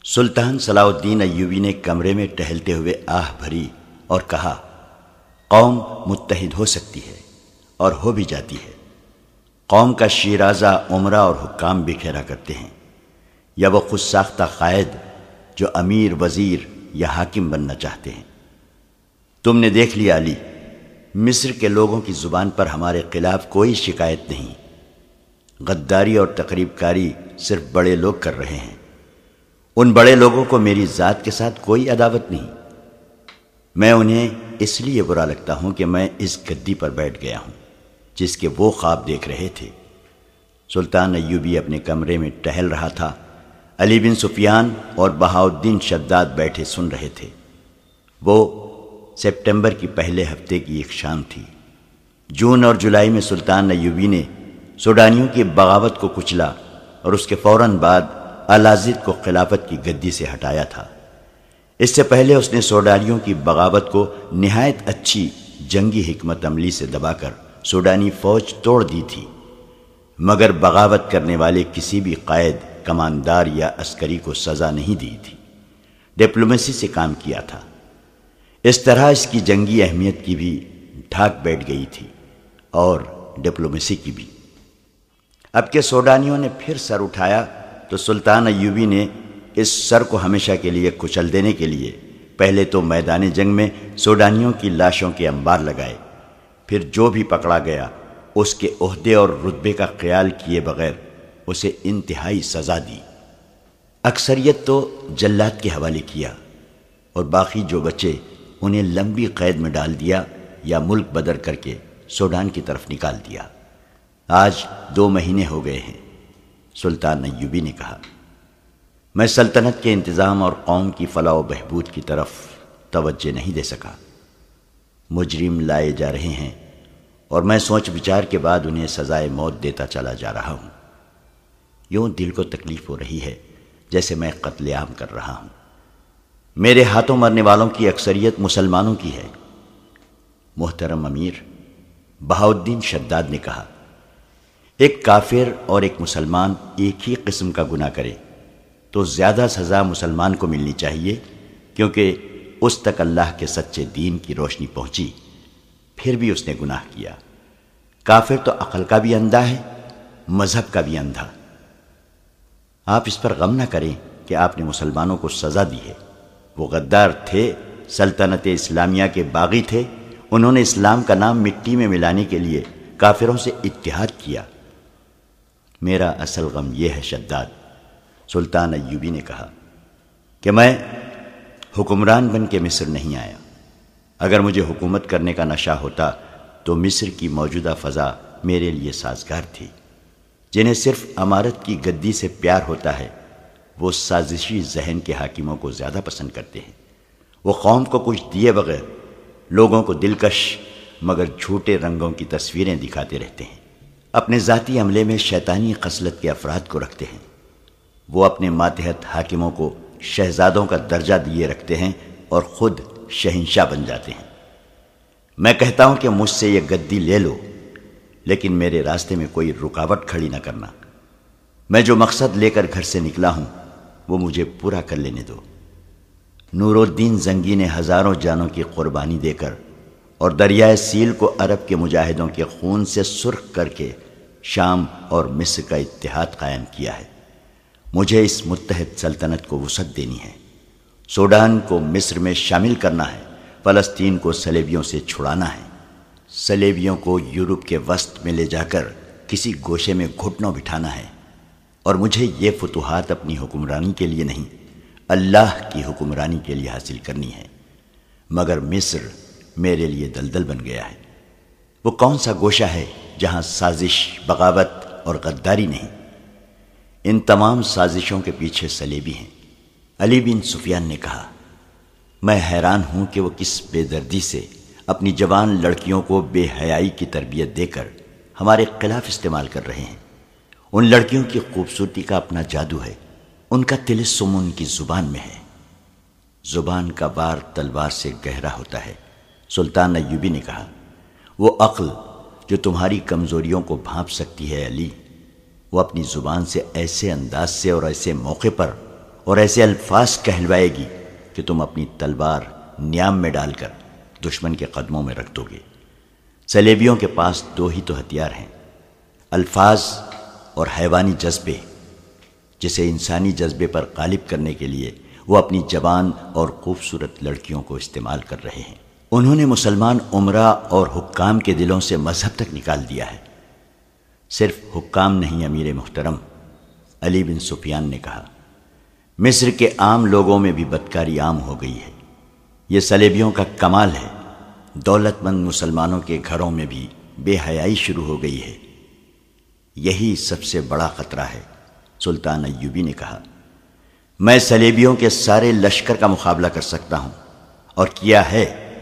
سلطان صلاح الدین ایوبی نے کمرے میں ٹہلتے ہوئے آہ بھری اور کہا، قوم متحد ہو سکتی ہے اور ہو بھی جاتی ہے۔ قوم کا شیرازہ عمرہ اور حکام بکھیرا کرتے ہیں، یا وہ خود ساختہ قائد جو امیر، وزیر یا حاکم بننا چاہتے ہیں۔ تم نے دیکھ لیا علی، مصر کے لوگوں کی زبان پر ہمارے خلاف کوئی شکایت نہیں۔ غداری اور تقریب کاری صرف بڑے لوگ کر رہے ہیں۔ ان بڑے لوگوں کو میری ذات کے ساتھ کوئی عداوت نہیں۔ میں انہیں اس لیے برا لگتا ہوں کہ میں اس گدی پر بیٹھ گیا ہوں جس کے وہ خواب دیکھ رہے تھے۔ سلطان ایوبی اپنے کمرے میں ٹہل رہا تھا۔ علی بن سفیان اور بہاؤالدین شداد بیٹھے سن رہے تھے۔ وہ سپٹمبر کی پہلے ہفتے کی ایک شام تھی۔ جون اور جولائی میں سلطان ایوبی نے سوڈانیوں کی بغاوت کو کچلا اور اس کے فوراً بعد الازد کو خلافت کی گدی سے ہٹایا تھا۔ اس سے پہلے اس نے سوڈانیوں کی بغاوت کو نہایت اچھی جنگی حکمت عملی سے دبا کر سوڈانی فوج توڑ دی تھی، مگر بغاوت کرنے والے کسی بھی قائد، کماندار یا عسکری کو سزا نہیں دی تھی۔ ڈپلومیسی سے کام کیا تھا۔ اس طرح اس کی جنگی اہمیت کی بھی ڈھاک بیٹھ گئی تھی اور ڈپلومیسی کی بھی۔ اب کہ سوڈانیوں نے پھر سر اٹھایا تو سلطان ایوبی نے اس سر کو ہمیشہ کے لیے کچل دینے کے لیے پہلے تو میدان جنگ میں سوڈانیوں کی لاشوں کے انبار لگائے، پھر جو بھی پکڑا گیا اس کے عہدے اور رتبے کا خیال کیے بغیر اسے انتہائی سزا دی۔ اکثریت تو جلاد کے حوالے کیا اور باقی جو بچے انہیں لمبی قید میں ڈال دیا یا ملک بدر کر کے سوڈان کی طرف نکال دیا۔ آج 2 مہینے ہو گئے ہیں۔ سلطان ایوبی نے کہا، میں سلطنت کے انتظام اور قوم کی فلاح و بہبود کی طرف توجہ نہیں دے سکا۔ مجرم لائے جا رہے ہیں اور میں سوچ بچار کے بعد انہیں سزائے موت دیتا چلا جا رہا ہوں۔ یوں دل کو تکلیف ہو رہی ہے جیسے میں قتل عام کر رہا ہوں۔ میرے ہاتھوں مرنے والوں کی اکثریت مسلمانوں کی ہے۔ محترم امیر، بہاؤالدین شداد نے کہا، ایک کافر اور ایک مسلمان ایک ہی قسم کا گناہ کرے تو زیادہ سزا مسلمان کو ملنی چاہیے، کیونکہ اس تک اللہ کے سچے دین کی روشنی پہنچی، پھر بھی اس نے گناہ کیا۔ کافر تو عقل کا بھی اندھا ہے، مذہب کا بھی اندھا۔ آپ اس پر غم نہ کریں کہ آپ نے مسلمانوں کو سزا دی ہے۔ وہ غدار تھے، سلطنت اسلامیہ کے باغی تھے۔ انہوں نے اسلام کا نام مٹی میں ملانے کے لیے کافروں سے اتحاد کیا۔ میرا اصل غم یہ ہے شداد، سلطان ایوبی نے کہا، کہ میں حکمران بن کے مصر نہیں آیا۔ اگر مجھے حکومت کرنے کا نشہ ہوتا تو مصر کی موجودہ فضا میرے لیے سازگار تھی۔ جنہیں صرف امارت کی گدی سے پیار ہوتا ہے وہ سازشی ذہن کے حاکموں کو زیادہ پسند کرتے ہیں۔ وہ قوم کو کچھ دیے بغیر لوگوں کو دلکش مگر جھوٹے رنگوں کی تصویریں دکھاتے رہتے ہیں۔ اپنے ذاتی عملے میں شیطانی خصلت کے افراد کو رکھتے ہیں۔ وہ اپنے ماتحت حاکموں کو شہزادوں کا درجہ دیے رکھتے ہیں اور خود شہنشاہ بن جاتے ہیں۔ میں کہتا ہوں کہ مجھ سے یہ گدی لے لو، لیکن میرے راستے میں کوئی رکاوٹ کھڑی نہ کرنا۔ میں جو مقصد لے کر گھر سے نکلا ہوں وہ مجھے پورا کر لینے دو۔ نور الدین زنگی نے ہزاروں جانوں کی قربانی دے کر اور دریائے سیل کو عرب کے مجاہدوں کے خون سے سرخ کر کے شام اور مصر کا اتحاد قائم کیا ہے۔ مجھے اس متحد سلطنت کو وسعت دینی ہے۔ سوڈان کو مصر میں شامل کرنا ہے، فلسطین کو صلیبیوں سے چھڑانا ہے، صلیبیوں کو یورپ کے وسط میں لے جا کر کسی گوشے میں گھٹنوں بٹھانا ہے، اور مجھے یہ فتوحات اپنی حکمرانی کے لیے نہیں، اللہ کی حکمرانی کے لیے حاصل کرنی ہے۔ مگر مصر میرے لیے دلدل بن گیا ہے۔ وہ کون سا گوشہ ہے جہاں سازش، بغاوت اور غداری نہیں؟ ان تمام سازشوں کے پیچھے صلیبی ہیں۔ علی بن سفیان نے کہا، میں حیران ہوں کہ وہ کس بے دردی سے اپنی جوان لڑکیوں کو بے حیائی کی تربیت دے کر ہمارے خلاف استعمال کر رہے ہیں۔ ان لڑکیوں کی خوبصورتی کا اپنا جادو ہے، ان کا طلسم ان کی زبان میں ہے۔ زبان کا وار تلوار سے گہرا ہوتا ہے۔ سلطان ایوبی نے کہا، وہ عقل جو تمہاری کمزوریوں کو بھانپ سکتی ہے علی، وہ اپنی زبان سے ایسے انداز سے اور ایسے موقع پر اور ایسے الفاظ کہلوائے گی کہ تم اپنی تلوار نیام میں ڈال کر دشمن کے قدموں میں رکھ دو گے۔ صلیبیوں کے پاس دو ہی تو ہتھیار ہیں، الفاظ اور حیوانی جذبے، جسے انسانی جذبے پر غالب کرنے کے لیے وہ اپنی جوان اور خوبصورت لڑکیوں کو استعمال کر رہے ہیں۔ انہوں نے مسلمان امراء اور حکام کے دلوں سے مذہب تک نکال دیا ہے۔ صرف حکام نہیں امیر محترم، علی بن سفیان نے کہا، مصر کے عام لوگوں میں بھی بدکاری عام ہو گئی ہے۔ یہ صلیبیوں کا کمال ہے۔ دولت مند مسلمانوں کے گھروں میں بھی بے حیائی شروع ہو گئی ہے۔ یہی سب سے بڑا خطرہ ہے۔ سلطان ایوبی نے کہا، میں صلیبیوں کے سارے لشکر کا مقابلہ کر سکتا ہوں اور کیا ہے،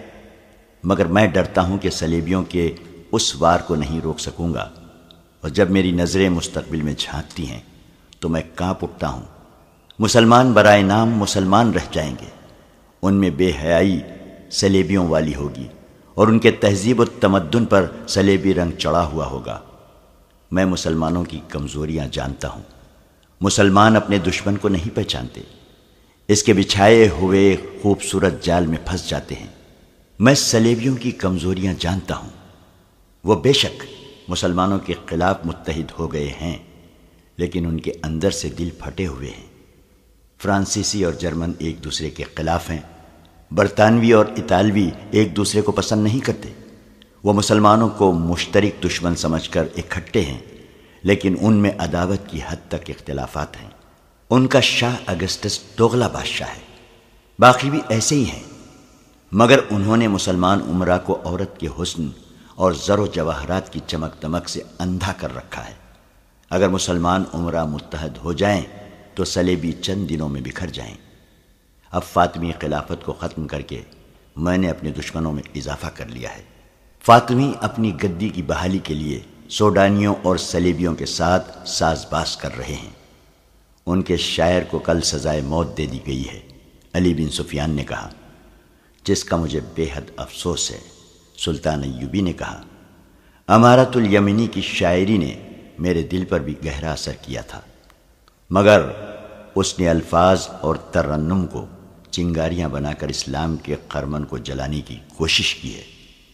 مگر میں ڈرتا ہوں کہ صلیبیوں کے اس وار کو نہیں روک سکوں گا، اور جب میری نظریں مستقبل میں جھانکتی ہیں تو میں کانپ اٹھتا ہوں۔ مسلمان برائے نام مسلمان رہ جائیں گے، ان میں بے حیائی صلیبیوں والی ہوگی اور ان کے تہذیب و تمدن پر صلیبی رنگ چڑھا ہوا ہوگا۔ میں مسلمانوں کی کمزوریاں جانتا ہوں۔ مسلمان اپنے دشمن کو نہیں پہچانتے، اس کے بچھائے ہوئے خوبصورت جال میں پھنس جاتے ہیں۔ میں صلیبیوں کی کمزوریاں جانتا ہوں۔ وہ بے شک مسلمانوں کے خلاف متحد ہو گئے ہیں، لیکن ان کے اندر سے دل پھٹے ہوئے ہیں۔ فرانسیسی اور جرمن ایک دوسرے کے خلاف ہیں، برطانوی اور اطالوی ایک دوسرے کو پسند نہیں کرتے۔ وہ مسلمانوں کو مشترک دشمن سمجھ کر اکٹھے ہیں، لیکن ان میں عداوت کی حد تک اختلافات ہیں۔ ان کا شاہ اگسٹس دوغلا بادشاہ ہے، باقی بھی ایسے ہی ہیں، مگر انہوں نے مسلمان امراء کو عورت کے حسن اور زر و جواہرات کی چمک دمک سے اندھا کر رکھا ہے۔ اگر مسلمان امراء متحد ہو جائیں تو صلیبی چند دنوں میں بکھر جائیں۔ اب فاطمی خلافت کو ختم کر کے میں نے اپنے دشمنوں میں اضافہ کر لیا ہے۔ فاطمی اپنی گدی کی بحالی کے لیے سوڈانیوں اور صلیبیوں کے ساتھ ساز باز کر رہے ہیں۔ ان کے شاعر کو کل سزائے موت دے دی گئی ہے۔ علی بن سفیان نے کہا، جس کا مجھے بے حد افسوس ہے۔ سلطان ایوبی نے کہا، امارت الیمنی کی شاعری نے میرے دل پر بھی گہرا اثر کیا تھا، مگر اس نے الفاظ اور ترنم کو چنگاریاں بنا کر اسلام کے خرمن کو جلانے کی کوشش کی ہے۔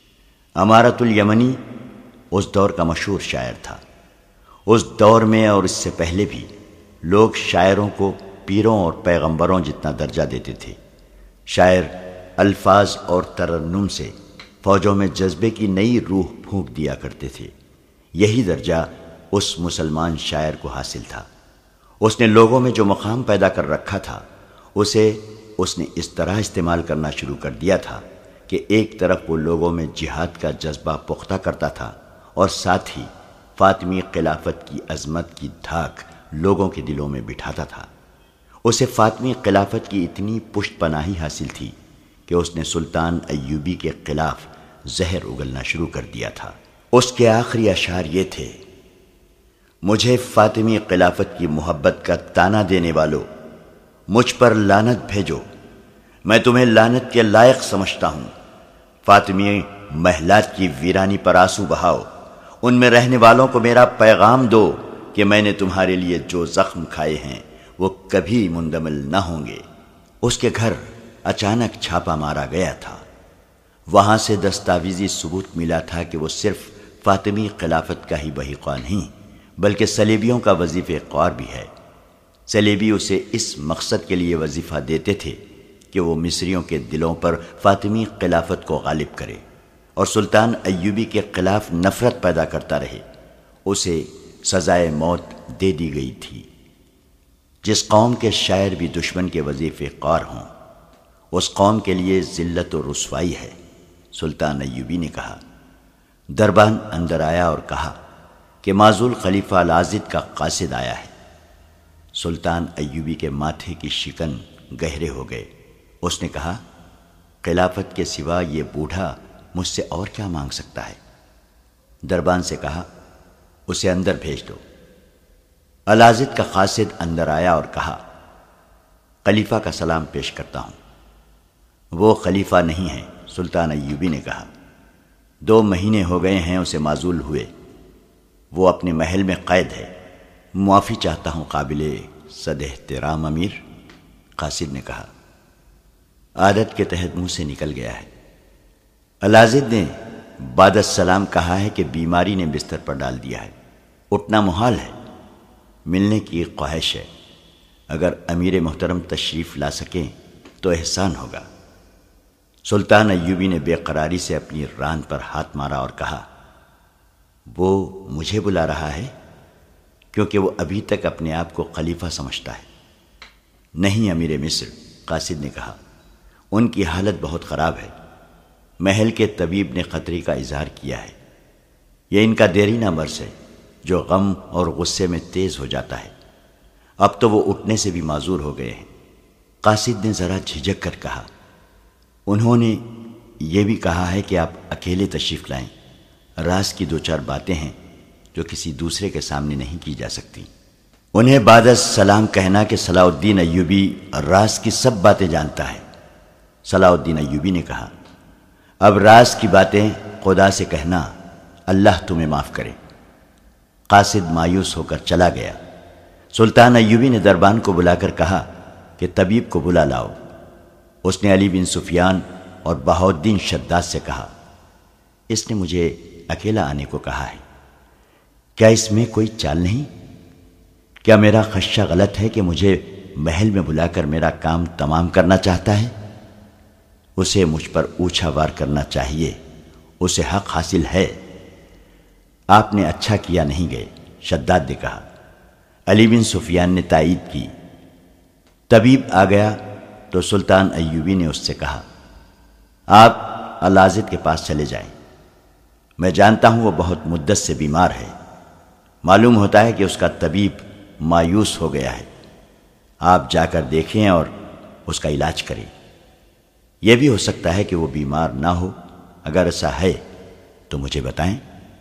امارت الیمنی اس دور کا مشہور شاعر تھا۔ اس دور میں اور اس سے پہلے بھی لوگ شاعروں کو پیروں اور پیغمبروں جتنا درجہ دیتے تھے۔ شاعر الفاظ اور ترنم سے فوجوں میں جذبے کی نئی روح پھونک دیا کرتے تھے۔ یہی درجہ اس مسلمان شاعر کو حاصل تھا۔ اس نے لوگوں میں جو مقام پیدا کر رکھا تھا اسے اس نے اس طرح استعمال کرنا شروع کر دیا تھا کہ ایک طرف وہ لوگوں میں جہاد کا جذبہ پختہ کرتا تھا اور ساتھ ہی فاطمی خلافت کی عظمت کی دھاک لوگوں کے دلوں میں بٹھاتا تھا۔ اسے فاطمی خلافت کی اتنی پشت پناہی حاصل تھی کہ اس نے سلطان ایوبی کے خلاف زہر اگلنا شروع کر دیا تھا۔ اس کے آخری اشعار یہ تھے، مجھے فاطمی خلافت کی محبت کا تانا دینے والو، مجھ پر لعنت بھیجو، میں تمہیں لعنت کے لائق سمجھتا ہوں۔ فاطمی محلات کی ویرانی پر آنسو بہاؤ، ان میں رہنے والوں کو میرا پیغام دو کہ میں نے تمہارے لیے جو زخم کھائے ہیں وہ کبھی مندمل نہ ہوں گے۔ اس کے گھر اچانک چھاپا مارا گیا تھا۔ وہاں سے دستاویزی ثبوت ملا تھا کہ وہ صرف فاطمی خلافت کا ہی بحقہ نہیں بلکہ صلیبیوں کا وظیفہ خوار بھی ہے۔ صلیبی اسے اس مقصد کے لیے وظیفہ دیتے تھے کہ وہ مصریوں کے دلوں پر فاطمی خلافت کو غالب کرے اور سلطان ایوبی کے خلاف نفرت پیدا کرتا رہے۔ اسے سزائے موت دے دی گئی تھی۔ جس قوم کے شاعر بھی دشمن کے وظیفے خوار ہوں، اس قوم کے لیے ذلت و رسوائی ہے۔ سلطان ایوبی نے کہا۔ دربان اندر آیا اور کہا کہ معزول خلیفہ العاضد کا قاصد آیا ہے۔ سلطان ایوبی کے ماتھے کی شکن گہرے ہو گئے۔ اس نے کہا، خلافت کے سوا یہ بوڑھا مجھ سے اور کیا مانگ سکتا ہے؟ دربان سے کہا، اسے اندر بھیج دو۔ العاضد کا قاصد اندر آیا اور کہا، خلیفہ کا سلام پیش کرتا ہوں۔ وہ خلیفہ نہیں ہے، سلطان ایوبی نے کہا۔ 2 مہینے ہو گئے ہیں اسے معزول ہوئے، وہ اپنے محل میں قید ہے۔ معافی چاہتا ہوں قابل صد احترام امیر۔ قاصد نے کہا۔ عادت کے تحت منہ سے نکل گیا ہے۔ الازد نے بعد السلام کہا ہے کہ بیماری نے بستر پر ڈال دیا ہے، اٹھنا محال ہے، ملنے کی خواہش ہے، اگر امیر محترم تشریف لا سکیں تو احسان ہوگا۔ سلطان ایوبی نے بے قراری سے اپنی ران پر ہاتھ مارا اور کہا، وہ مجھے بلا رہا ہے کیونکہ وہ ابھی تک اپنے آپ کو خلیفہ سمجھتا ہے۔ نہیں امیر مصر، قاصد نے کہا، ان کی حالت بہت خراب ہے۔ محل کے طبیب نے خطرے کا اظہار کیا ہے۔ یہ ان کا دیرینہ مرض ہے جو غم اور غصے میں تیز ہو جاتا ہے۔ اب تو وہ اٹھنے سے بھی معذور ہو گئے ہیں۔ قاصد نے ذرا جھجک کر کہا، انہوں نے یہ بھی کہا ہے کہ آپ اکیلے تشریف لائیں، راز کی دو چار باتیں ہیں جو کسی دوسرے کے سامنے نہیں کی جا سکتی۔ انہیں بعد السلام کہنا کہ صلاح الدین ایوبی راز کی سب باتیں جانتا ہے۔ صلاح الدین ایوبی نے کہا، اب راز کی باتیں خدا سے کہنا، اللہ تمہیں معاف کرے۔ قاصد مایوس ہو کر چلا گیا۔ سلطان ایوبی نے دربان کو بلا کر کہا کہ طبیب کو بلا لاؤ۔ اس نے علی بن سفیان اور بہاؤالدین شداد سے کہا، اس نے مجھے اکیلا آنے کو کہا ہے، کیا اس میں کوئی چال نہیں؟ کیا میرا خدشہ غلط ہے کہ مجھے محل میں بلا کر میرا کام تمام کرنا چاہتا ہے؟ اسے مجھ پر اوچھا وار کرنا چاہیے، اسے حق حاصل ہے۔ آپ نے اچھا کیا نہیں گئے، شداد نے کہا۔ علی بن سفیان نے تائید کی۔ طبیب آ گیا تو سلطان ایوبی نے اس سے کہا، آپ الازد کے پاس چلے جائیں، میں جانتا ہوں وہ بہت مدت سے بیمار ہے، معلوم ہوتا ہے کہ اس کا طبیب مایوس ہو گیا ہے، آپ جا کر دیکھیں اور اس کا علاج کریں۔ یہ بھی ہو سکتا ہے کہ وہ بیمار نہ ہو، اگر ایسا ہے تو مجھے بتائیں۔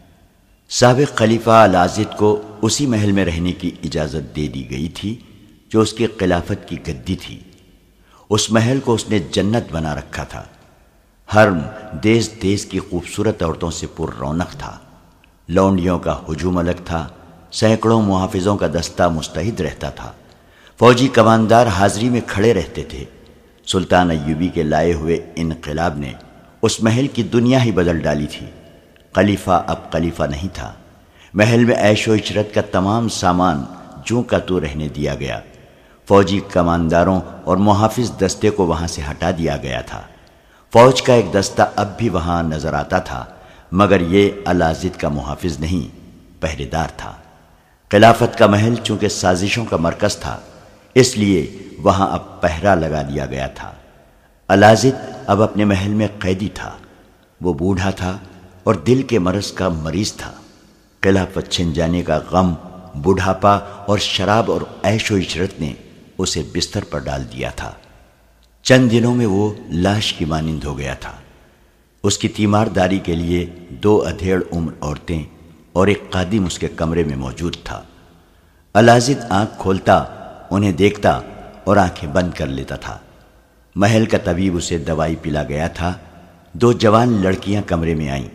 سابق خلیفہ الازد کو اسی محل میں رہنے کی اجازت دے دی گئی تھی جو اس کی خلافت کی گدی تھی۔ اس محل کو اس نے جنت بنا رکھا تھا۔ حرم دیس دیس کی خوبصورت عورتوں سے پر رونق تھا، لونڈیوں کا ہجوم الگ تھا، سینکڑوں محافظوں کا دستہ مستعد رہتا تھا، فوجی کماندار حاضری میں کھڑے رہتے تھے۔ سلطان ایوبی کے لائے ہوئے انقلاب نے اس محل کی دنیا ہی بدل ڈالی تھی۔ خلیفہ اب خلیفہ نہیں تھا۔ محل میں عیش و عشرت کا تمام سامان جوں کا تو رہنے دیا گیا۔ فوجی کمانداروں اور محافظ دستے کو وہاں سے ہٹا دیا گیا تھا۔ فوج کا ایک دستہ اب بھی وہاں نظر آتا تھا، مگر یہ الازد کا محافظ نہیں، پہرے دار تھا۔ خلافت کا محل چونکہ سازشوں کا مرکز تھا، اس لیے وہاں اب پہرا لگا دیا گیا تھا۔ الازد اب اپنے محل میں قیدی تھا۔ وہ بوڑھا تھا اور دل کے مرض کا مریض تھا۔ خلافت چھن جانے کا غم، بڑھاپا اور شراب اور عیش و عشرت نے اسے بستر پر ڈال دیا تھا۔ چند دنوں میں وہ لاش کی مانند ہو گیا تھا۔ اس کی تیمارداری کے لیے 2 ادھیڑ عمر عورتیں اور ایک خادم اس کے کمرے میں موجود تھا۔ الازد آنکھ کھولتا، انہیں دیکھتا اور آنکھیں بند کر لیتا تھا۔ محل کا طبیب اسے دوائی پلا گیا تھا۔ 2 جوان لڑکیاں کمرے میں آئیں۔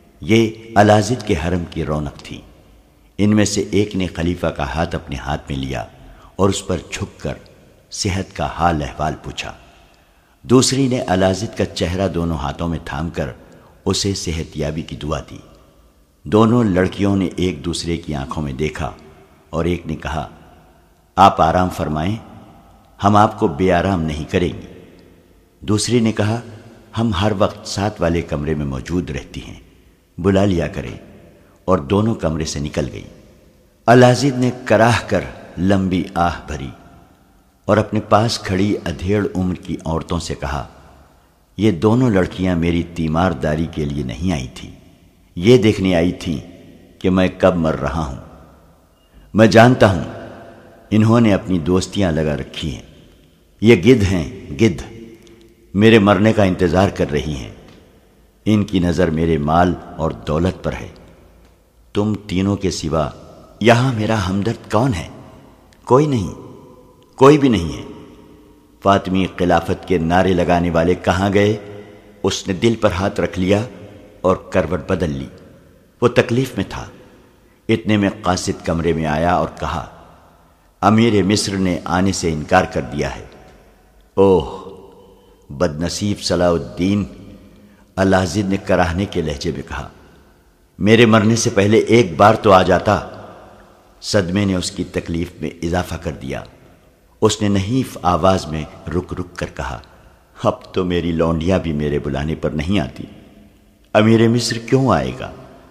یہ الازد کے حرم کی رونق تھی۔ ان میں سے ایک نے خلیفہ کا ہاتھ اپنے ہاتھ میں لیا اور اس پر جھک کر صحت کا حال احوال پوچھا۔ دوسری نے الازد کا چہرہ دونوں ہاتھوں میں تھام کر اسے صحت یابی کی دعا دی۔ دونوں لڑکیوں نے ایک دوسرے کی آنکھوں میں دیکھا اور ایک نے کہا، آپ آرام فرمائیں، ہم آپ کو بے آرام نہیں کریں گے۔ دوسری نے کہا، ہم ہر وقت ساتھ والے کمرے میں موجود رہتی ہیں، بلا لیا کریں، اور دونوں کمرے سے نکل گئی۔ الازد نے کراہ کر لمبی آہ بھری اور اپنے پاس کھڑی ادھیڑ عمر کی عورتوں سے کہا، یہ دونوں لڑکیاں میری تیمارداری کے لیے نہیں آئی تھیں، یہ دیکھنے آئی تھیں کہ میں کب مر رہا ہوں۔ میں جانتا ہوں انہوں نے اپنی دوستیاں لگا رکھی ہیں، یہ گدھ ہیں، گدھ میرے مرنے کا انتظار کر رہی ہیں۔ ان کی نظر میرے مال اور دولت پر ہے۔ تم تینوں کے سوا یہاں میرا ہمدرد کون ہے؟ کوئی نہیں، کوئی بھی نہیں ہے۔ فاطمی خلافت کے نعرے لگانے والے کہاں گئے؟ اس نے دل پر ہاتھ رکھ لیا اور کروٹ بدل لی۔ وہ تکلیف میں تھا۔ اتنے میں قاصد کمرے میں آیا اور کہا، امیر مصر نے آنے سے انکار کر دیا ہے۔ اوہ بد نصیب صلاح الدین، الازد نے کراہنے کے لہجے میں کہا، میرے مرنے سے پہلے ایک بار تو آ جاتا۔ صدمے نے اس کی تکلیف میں اضافہ کر دیا۔ اس نے نحیف آواز میں رک رک کر کہا، اب تو میری لونڈیاں بھی میرے بلانے پر نہیں آتی، امیر مصر کیوں آئے گا؟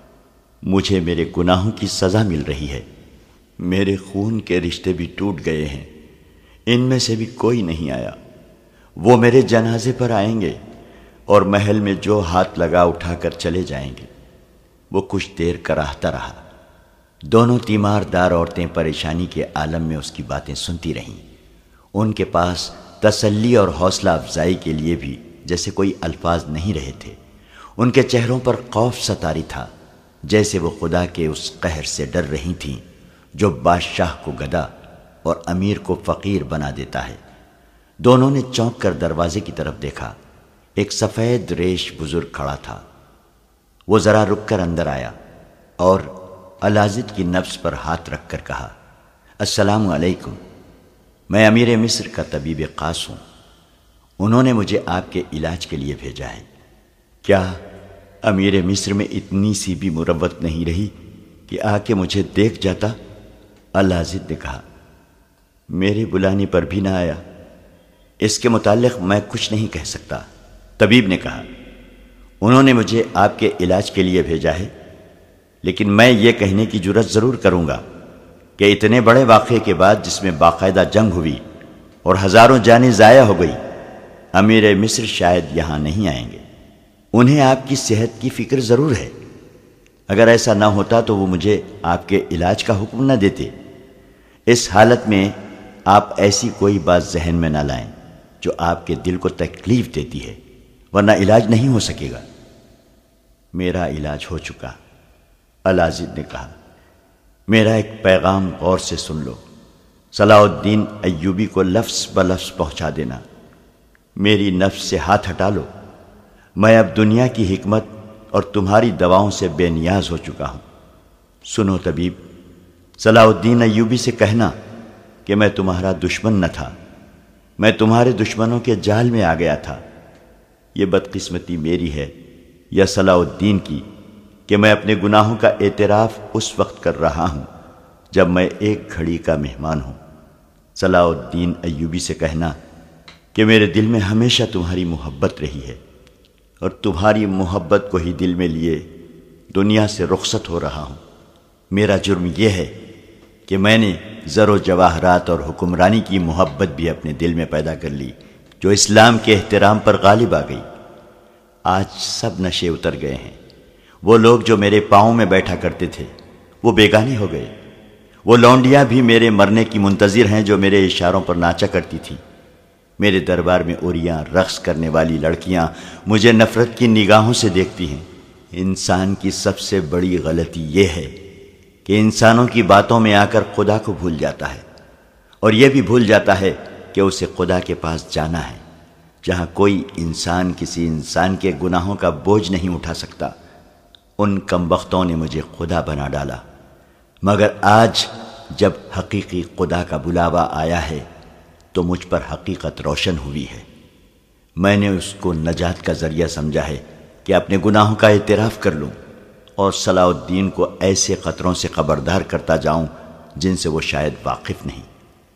مجھے میرے گناہوں کی سزا مل رہی ہے، میرے خون کے رشتے بھی ٹوٹ گئے ہیں، ان میں سے بھی کوئی نہیں آیا۔ وہ میرے جنازے پر آئیں گے اور محل میں جو ہاتھ لگا اٹھا کر چلے جائیں گے۔ وہ کچھ دیر کراہتا رہا۔ دونوں تیمار دار عورتیں پریشانی کے عالم میں اس کی باتیں سنتی رہیں۔ ان کے پاس تسلی اور حوصلہ افزائی کے لیے بھی جیسے کوئی الفاظ نہیں رہے تھے۔ ان کے چہروں پر خوف ستاری تھا، جیسے وہ خدا کے اس قہر سے ڈر رہی تھیں جو بادشاہ کو گدا اور امیر کو فقیر بنا دیتا ہے۔ دونوں نے چونک کر دروازے کی طرف دیکھا۔ ایک سفید ریش بزرگ کھڑا تھا۔ وہ ذرا رک کر اندر آیا اور الازد کی نبض پر ہاتھ رکھ کر کہا، السلام علیکم، میں امیر مصر کا طبیب خاص ہوں، انہوں نے مجھے آپ کے علاج کے لیے بھیجا ہے۔ کیا امیر مصر میں اتنی سی بھی مروت نہیں رہی کہ آ کے مجھے دیکھ جاتا؟ الازد نے کہا، میرے بلانے پر بھی نہ آیا۔ اس کے متعلق میں کچھ نہیں کہہ سکتا، طبیب نے کہا، انہوں نے مجھے آپ کے علاج کے لیے بھیجا ہے، لیکن میں یہ کہنے کی جرات ضرور کروں گا کہ اتنے بڑے واقعے کے بعد جس میں باقاعدہ جنگ ہوئی اور ہزاروں جانیں ضائع ہو گئی، امیر مصر شاید یہاں نہیں آئیں گے۔ انہیں آپ کی صحت کی فکر ضرور ہے، اگر ایسا نہ ہوتا تو وہ مجھے آپ کے علاج کا حکم نہ دیتے۔ اس حالت میں آپ ایسی کوئی بات ذہن میں نہ لائیں جو آپ کے دل کو تکلیف دیتی ہے، ورنہ علاج نہیں ہو سکے گا۔ میرا علاج ہو چکا، الازد نے کہا۔ میرا ایک پیغام غور سے سن لو، صلاح الدین ایوبی کو لفظ بلفظ پہنچا دینا۔ میری نفس سے ہاتھ ہٹا لو، میں اب دنیا کی حکمت اور تمہاری دواؤں سے بے نیاز ہو چکا ہوں۔ سنو طبیب، صلاح الدین ایوبی سے کہنا کہ میں تمہارا دشمن نہ تھا، میں تمہارے دشمنوں کے جال میں آ گیا تھا۔ یہ بدقسمتی میری ہے یا صلاح الدین کی کہ میں اپنے گناہوں کا اعتراف اس وقت کر رہا ہوں جب میں ایک گھڑی کا مہمان ہوں۔ صلاح الدین ایوبی سے کہنا کہ میرے دل میں ہمیشہ تمہاری محبت رہی ہے اور تمہاری محبت کو ہی دل میں لیے دنیا سے رخصت ہو رہا ہوں۔ میرا جرم یہ ہے کہ میں نے زر و جواہرات اور حکمرانی کی محبت بھی اپنے دل میں پیدا کر لی جو اسلام کے احترام پر غالب آ گئی۔ آج سب نشے اتر گئے ہیں۔ وہ لوگ جو میرے پاؤں میں بیٹھا کرتے تھے وہ بیگانے ہو گئے۔ وہ لونڈیاں بھی میرے مرنے کی منتظر ہیں جو میرے اشاروں پر ناچا کرتی تھیں۔ میرے دربار میں اوریاں رقص کرنے والی لڑکیاں مجھے نفرت کی نگاہوں سے دیکھتی ہیں۔ انسان کی سب سے بڑی غلطی یہ ہے کہ انسانوں کی باتوں میں آ کر خدا کو بھول جاتا ہے، اور یہ بھی بھول جاتا ہے کہ اسے خدا کے پاس جانا ہے جہاں کوئی انسان کسی انسان کے گناہوں کا بوجھ نہیں اٹھا سکتا۔ ان کمبختوں نے مجھے خدا بنا ڈالا، مگر آج جب حقیقی خدا کا بلاوا آیا ہے تو مجھ پر حقیقت روشن ہوئی ہے۔ میں نے اس کو نجات کا ذریعہ سمجھا ہے کہ اپنے گناہوں کا اعتراف کر لوں اور صلاح الدین کو ایسے خطروں سے خبردار کرتا جاؤں جن سے وہ شاید واقف نہیں۔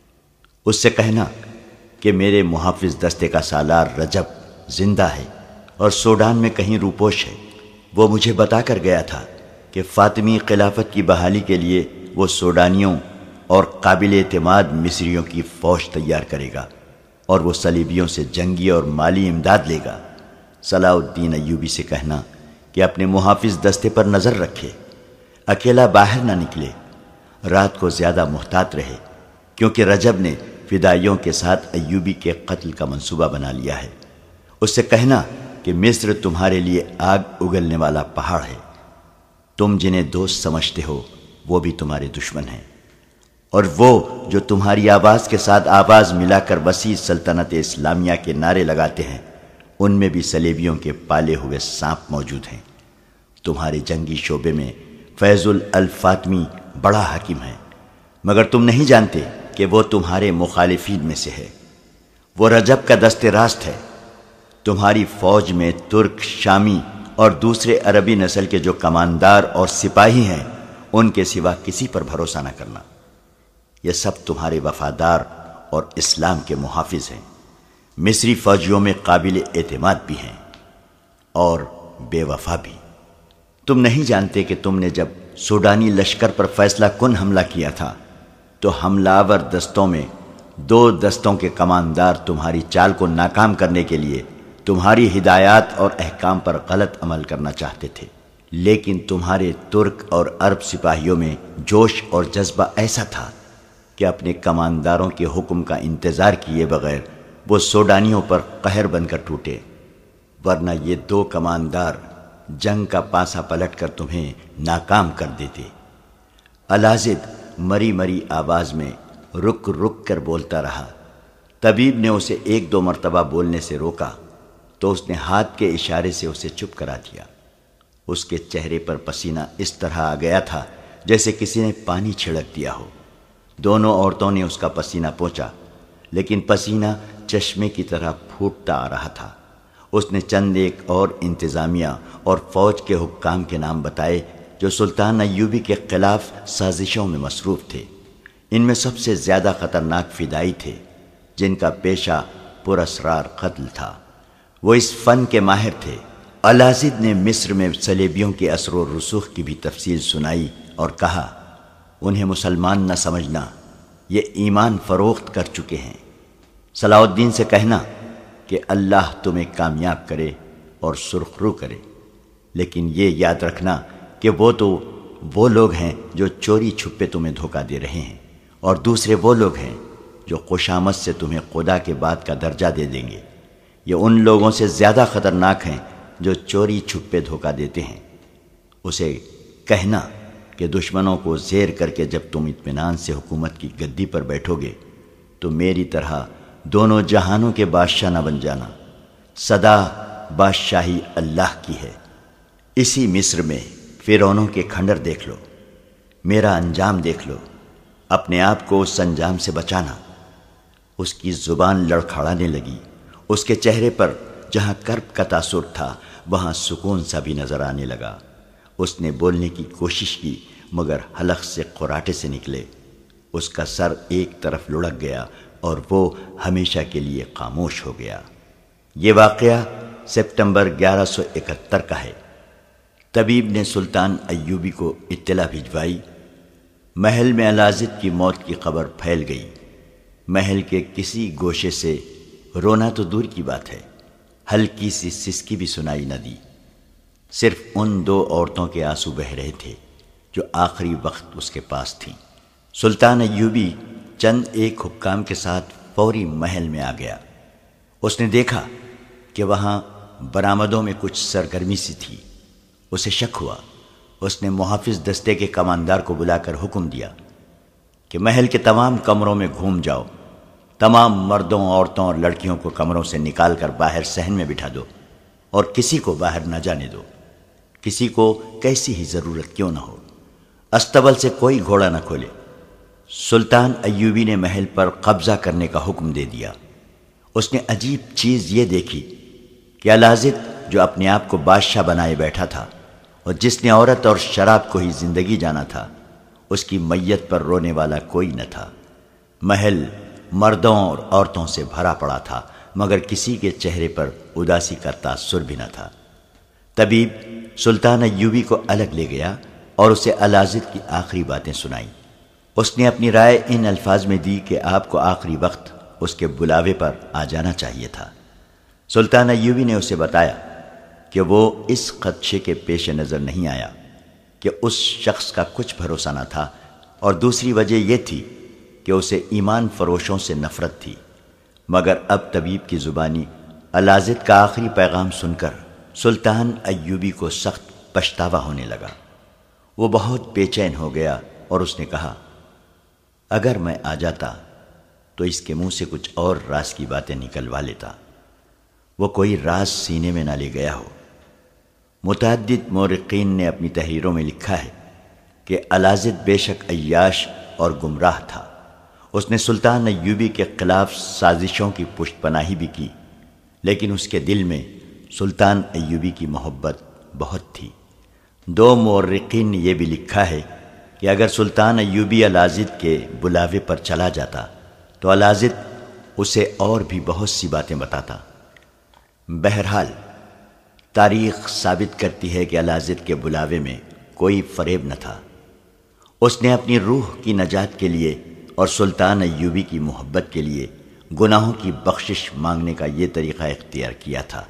اس سے کہنا کہ میرے محافظ دستے کا سالار رجب زندہ ہے اور سوڈان میں کہیں روپوش ہے۔ وہ مجھے بتا کر گیا تھا کہ فاطمی خلافت کی بحالی کے لیے وہ سوڈانیوں اور قابل اعتماد مصریوں کی فوج تیار کرے گا اور وہ صلیبیوں سے جنگی اور مالی امداد لے گا۔ صلاح الدین ایوبی سے کہنا کہ اپنے محافظ دستے پر نظر رکھے، اکیلا باہر نہ نکلے، رات کو زیادہ محتاط رہے، کیونکہ رجب نے فدائیوں کے ساتھ ایوبی کے قتل کا منصوبہ بنا لیا ہے۔ اس سے کہنا کہ مصر تمہارے لیے آگ اگلنے والا پہاڑ ہے، تم جنہیں دوست سمجھتے ہو وہ بھی تمہارے دشمن ہیں، اور وہ جو تمہاری آواز کے ساتھ آواز ملا کر وسیع سلطنت اسلامیہ کے نعرے لگاتے ہیں ان میں بھی صلیبیوں کے پالے ہوئے سانپ موجود ہیں۔ تمہارے جنگی شعبے میں فیض الفاطمی بڑا حاکم ہے، مگر تم نہیں جانتے کہ وہ تمہارے مخالفین میں سے ہے۔ وہ رجب کا دست راست ہے۔ تمہاری فوج میں ترک، شامی اور دوسرے عربی نسل کے جو کماندار اور سپاہی ہیں ان کے سوا کسی پر بھروسہ نہ کرنا۔ یہ سب تمہارے وفادار اور اسلام کے محافظ ہیں۔ مصری فوجیوں میں قابل اعتماد بھی ہیں اور بے وفا بھی۔ تم نہیں جانتے کہ تم نے جب سوڈانی لشکر پر فیصلہ کن حملہ کیا تھا تو حملہ آور دستوں میں 2 دستوں کے کماندار تمہاری چال کو ناکام کرنے کے لیے تمہاری ہدایات اور احکام پر غلط عمل کرنا چاہتے تھے، لیکن تمہارے ترک اور عرب سپاہیوں میں جوش اور جذبہ ایسا تھا کہ اپنے کمانداروں کے حکم کا انتظار کیے بغیر وہ سوڈانیوں پر قہر بن کر ٹوٹے، ورنہ یہ 2 کماندار جنگ کا پاسا پلٹ کر تمہیں ناکام کر دیتے۔ الازد مری مری آواز میں رک رک کر بولتا رہا۔ طبیب نے اسے 1-2 مرتبہ بولنے سے روکا تو اس نے ہاتھ کے اشارے سے اسے چپ کرا دیا۔ اس کے چہرے پر پسینہ اس طرح آ گیا تھا جیسے کسی نے پانی چھڑک دیا ہو۔ دونوں عورتوں نے اس کا پسینہ پونچھا، لیکن پسینہ چشمے کی طرح پھوٹتا آ رہا تھا۔ اس نے چند ایک اور انتظامیہ اور فوج کے حکام کے نام بتائے جو سلطان ایوبی کے خلاف سازشوں میں مصروف تھے۔ ان میں سب سے زیادہ خطرناک فدائی تھے جن کا پیشہ پر اسرار قتل تھا۔ وہ اس فن کے ماہر تھے۔ الازد نے مصر میں صلیبیوں کے اثر و رسوخ کی بھی تفصیل سنائی اور کہا، انہیں مسلمان نہ سمجھنا، یہ ایمان فروخت کر چکے ہیں۔ صلاح الدین سے کہنا کہ اللہ تمہیں کامیاب کرے اور سرخ رو کرے، لیکن یہ یاد رکھنا کہ وہ لوگ ہیں جو چوری چھپے تمہیں دھوکہ دے رہے ہیں، اور دوسرے وہ لوگ ہیں جو خوشامد سے تمہیں خدا کے بعد کا درجہ دے دیں گے۔ یہ ان لوگوں سے زیادہ خطرناک ہیں جو چوری چھپے دھوکہ دیتے ہیں۔ اسے کہنا کہ دشمنوں کو زیر کر کے جب تم اطمینان سے حکومت کی گدی پر بیٹھو گے تو میری طرح دونوں جہانوں کے بادشاہ نہ بن جانا، سدا بادشاہی اللہ کی ہے۔ اسی مصر میں فرعونوں کے کھنڈر دیکھ لو، میرا انجام دیکھ لو، اپنے آپ کو اس انجام سے بچانا۔ اس کی زبان لڑکھڑانے لگی۔ اس کے چہرے پر جہاں کرب کا تاثر تھا وہاں سکون سا بھی نظر آنے لگا۔ اس نے بولنے کی کوشش کی مگر حلق سے قراٹے سے نکلے۔ اس کا سر ایک طرف لڑک گیا اور وہ ہمیشہ کے لیے خاموش ہو گیا۔ یہ واقعہ سپتمبر 1171 کا ہے۔ طبیب نے سلطان ایوبی کو اطلاع بھجوائی۔ محل میں الازد کی موت کی خبر پھیل گئی۔ محل کے کسی گوشے سے رونا تو دور کی بات ہے، ہلکی سی سسکی بھی سنائی نہ دی۔ صرف ان 2 عورتوں کے آنسو بہہ رہے تھے جو آخری وقت اس کے پاس تھیں۔ سلطان ایوبی چند ایک حکام کے ساتھ فوری محل میں آ گیا۔ اس نے دیکھا کہ وہاں برآمدوں میں کچھ سرگرمی سی تھی۔ اسے شک ہوا۔ اس نے محافظ دستے کے کماندار کو بلا کر حکم دیا کہ محل کے تمام کمروں میں گھوم جاؤ، تمام مردوں، عورتوں اور لڑکیوں کو کمروں سے نکال کر باہر صحن میں بٹھا دو اور کسی کو باہر نہ جانے دو، کسی کو کیسی ہی ضرورت کیوں نہ ہو۔ استبل سے کوئی گھوڑا نہ کھولے۔ سلطان ایوبی نے محل پر قبضہ کرنے کا حکم دے دیا۔ اس نے عجیب چیز یہ دیکھی کہ الازد جو اپنے آپ کو بادشاہ بنائے بیٹھا تھا اور جس نے عورت اور شراب کو ہی زندگی جانا تھا، اس کی میت پر رونے والا کوئی نہ تھا۔ محل مردوں اور عورتوں سے بھرا پڑا تھا مگر کسی کے چہرے پر اداسی کا تاثر بھی نہ تھا۔ طبیب سلطان ایوبی کو الگ لے گیا اور اسے الازد کی آخری باتیں سنائیں۔ اس نے اپنی رائے ان الفاظ میں دی کہ آپ کو آخری وقت اس کے بلاوے پر آ جانا چاہیے تھا۔ سلطان ایوبی نے اسے بتایا کہ وہ اس خدشے کے پیش نظر نہیں آیا کہ اس شخص کا کچھ بھروسہ نہ تھا، اور دوسری وجہ یہ تھی کہ اسے ایمان فروشوں سے نفرت تھی۔ مگر اب طبیب کی زبانی الازد کا آخری پیغام سن کر سلطان ایوبی کو سخت پچھتاوا ہونے لگا۔ وہ بہت بے چین ہو گیا اور اس نے کہا، اگر میں آ جاتا تو اس کے منہ سے کچھ اور راز کی باتیں نکلوا لیتا، وہ کوئی راز سینے میں نہ لے گیا ہو۔ متعدد مورخین نے اپنی تحریروں میں لکھا ہے کہ الازد بے شک عیاش اور گمراہ تھا۔ اس نے سلطان ایوبی کے خلاف سازشوں کی پشت پناہی بھی کی، لیکن اس کے دل میں سلطان ایوبی کی محبت بہت تھی۔ دو مورخین نے یہ بھی لکھا ہے کہ اگر سلطان ایوبی الازد کے بلاوے پر چلا جاتا تو الازد اسے اور بھی بہت سی باتیں بتاتا۔ بہرحال تاریخ ثابت کرتی ہے کہ الازد کے بلاوے میں کوئی فریب نہ تھا۔ اس نے اپنی روح کی نجات کے لیے اور سلطان ایوبی کی محبت کے لیے گناہوں کی بخشش مانگنے کا یہ طریقہ اختیار کیا تھا۔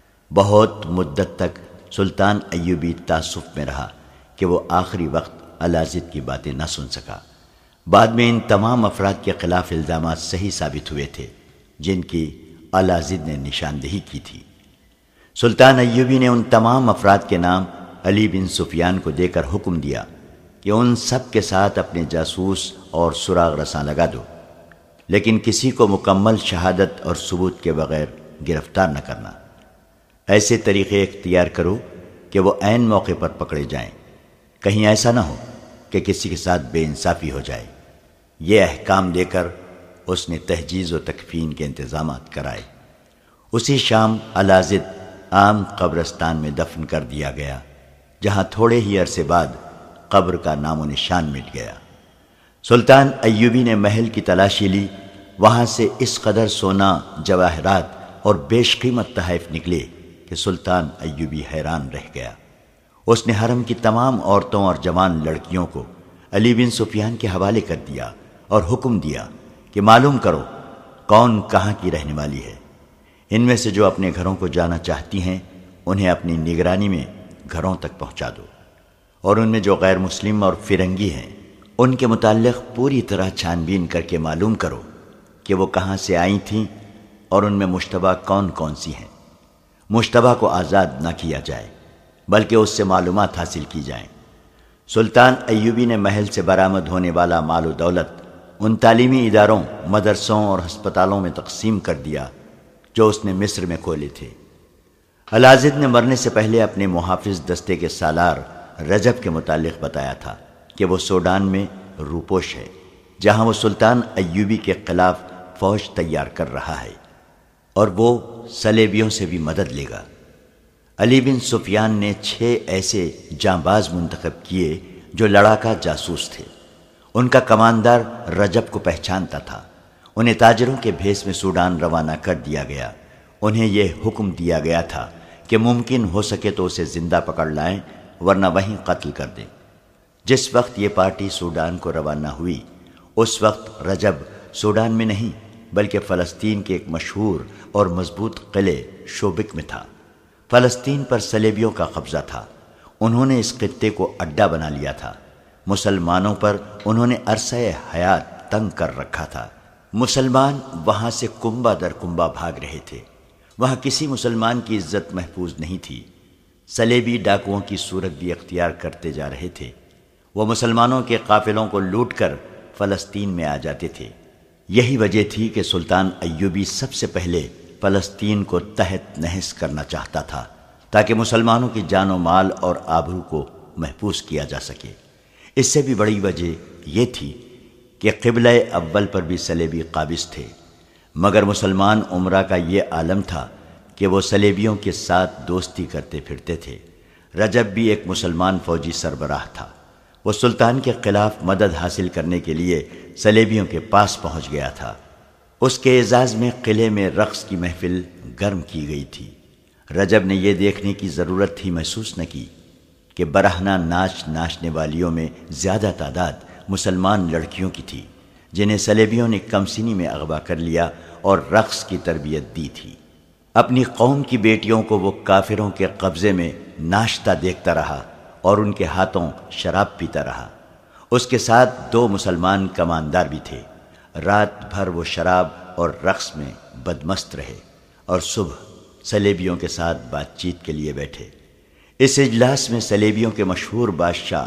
بہت مدت تک سلطان ایوبی تعسف میں رہا کہ وہ آخری وقت الازد کی باتیں نہ سن سکا۔ بعد میں ان تمام افراد کے خلاف الزامات صحیح ثابت ہوئے تھے جن کی الازد نے نشاندہی کی تھی۔ سلطان ایوبی نے ان تمام افراد کے نام علی بن سفیان کو دے کر حکم دیا کہ ان سب کے ساتھ اپنے جاسوس اور سراغ رساں لگا دو، لیکن کسی کو مکمل شہادت اور ثبوت کے بغیر گرفتار نہ کرنا۔ ایسے طریقے اختیار کرو کہ وہ عین موقع پر پکڑے جائیں، کہیں ایسا نہ ہو کہ کسی کے ساتھ بے انصافی ہو جائے۔ یہ احکام دے کر اس نے تحجیز و تکفین کے انتظامات کرائے۔ اسی شام الازد عام قبرستان میں دفن کر دیا گیا، جہاں تھوڑے ہی عرصے بعد قبر کا نام و نشان مٹ گیا۔ سلطان ایوبی نے محل کی تلاشی لی، وہاں سے اس قدر سونا، جواہرات اور بیش قیمت تحائف نکلے کہ سلطان ایوبی حیران رہ گیا۔ اس نے حرم کی تمام عورتوں اور جوان لڑکیوں کو علی بن سفیان کے حوالے کر دیا اور حکم دیا کہ معلوم کرو کون کہاں کی رہنے والی ہے۔ ان میں سے جو اپنے گھروں کو جانا چاہتی ہیں انہیں اپنی نگرانی میں گھروں تک پہنچا دو، اور ان میں جو غیر مسلم اور فرنگی ہیں ان کے متعلق پوری طرح چھان بین کر کے معلوم کرو کہ وہ کہاں سے آئی تھیں اور ان میں مشتبہ کون کون سی ہیں۔ مشتبہ کو آزاد نہ کیا جائے بلکہ اس سے معلومات حاصل کی جائیں۔ سلطان ایوبی نے محل سے برآمد ہونے والا مال و دولت ان تعلیمی اداروں، مدرسوں اور ہسپتالوں میں تقسیم کر دیا جو اس نے مصر میں کھولے تھے۔ الازد نے مرنے سے پہلے اپنے محافظ دستے کے سالار رجب کے متعلق بتایا تھا کہ وہ سوڈان میں روپوش ہے، جہاں وہ سلطان ایوبی کے خلاف فوج تیار کر رہا ہے اور وہ صلیبیوں سے بھی مدد لے گا۔ علی بن سفیان نے 6 ایسے جانباز منتخب کیے جو لڑاکا جاسوس تھے۔ ان کا کماندار رجب کو پہچانتا تھا۔ انہیں تاجروں کے بھیس میں سوڈان روانہ کر دیا گیا۔ انہیں یہ حکم دیا گیا تھا کہ ممکن ہو سکے تو اسے زندہ پکڑ لائیں ورنہ وہیں قتل کر دیں۔ جس وقت یہ پارٹی سوڈان کو روانہ ہوئی اس وقت رجب سوڈان میں نہیں بلکہ فلسطین کے ایک مشہور اور مضبوط قلعے شوبک میں تھا۔ فلسطین پر صلیبیوں کا قبضہ تھا۔ انہوں نے اس خطے کو اڈا بنا لیا تھا۔ مسلمانوں پر انہوں نے عرصہ حیات تنگ کر رکھا تھا۔ مسلمان وہاں سے کنبہ در کنبہ بھاگ رہے تھے۔ وہاں کسی مسلمان کی عزت محفوظ نہیں تھی۔ صلیبی ڈاکوؤں کی صورت بھی اختیار کرتے جا رہے تھے۔ وہ مسلمانوں کے قافلوں کو لوٹ کر فلسطین میں آ جاتے تھے۔ یہی وجہ تھی کہ سلطان ایوبی سب سے پہلے فلسطین کو تحت نحس کرنا چاہتا تھا تاکہ مسلمانوں کی جان و مال اور آبرو کو محفوظ کیا جا سکے۔ اس سے بھی بڑی وجہ یہ تھی کہ قبلہ اول پر بھی صلیبی قابض تھے، مگر مسلمان امراء کا یہ عالم تھا کہ وہ صلیبیوں کے ساتھ دوستی کرتے پھرتے تھے۔ رجب بھی ایک مسلمان فوجی سربراہ تھا۔ وہ سلطان کے خلاف مدد حاصل کرنے کے لیے صلیبیوں کے پاس پہنچ گیا تھا۔ اس کے اعزاز میں قلعے میں رقص کی محفل گرم کی گئی تھی۔ رجب نے یہ دیکھنے کی ضرورت ہی محسوس نہ کی کہ برہنہ ناچ ناچنے والیوں میں زیادہ تعداد مسلمان لڑکیوں کی تھی جنہیں صلیبیوں نے کمسینی میں اغوا کر لیا اور رقص کی تربیت دی تھی۔ اپنی قوم کی بیٹیوں کو وہ کافروں کے قبضے میں ناشتا دیکھتا رہا اور ان کے ہاتھوں شراب پیتا رہا۔ اس کے ساتھ 2 مسلمان کماندار بھی تھے۔ رات بھر وہ شراب اور رقص میں بدمست رہے اور صبح صلیبیوں کے ساتھ بات چیت کے لیے بیٹھے۔ اس اجلاس میں صلیبیوں کے مشہور بادشاہ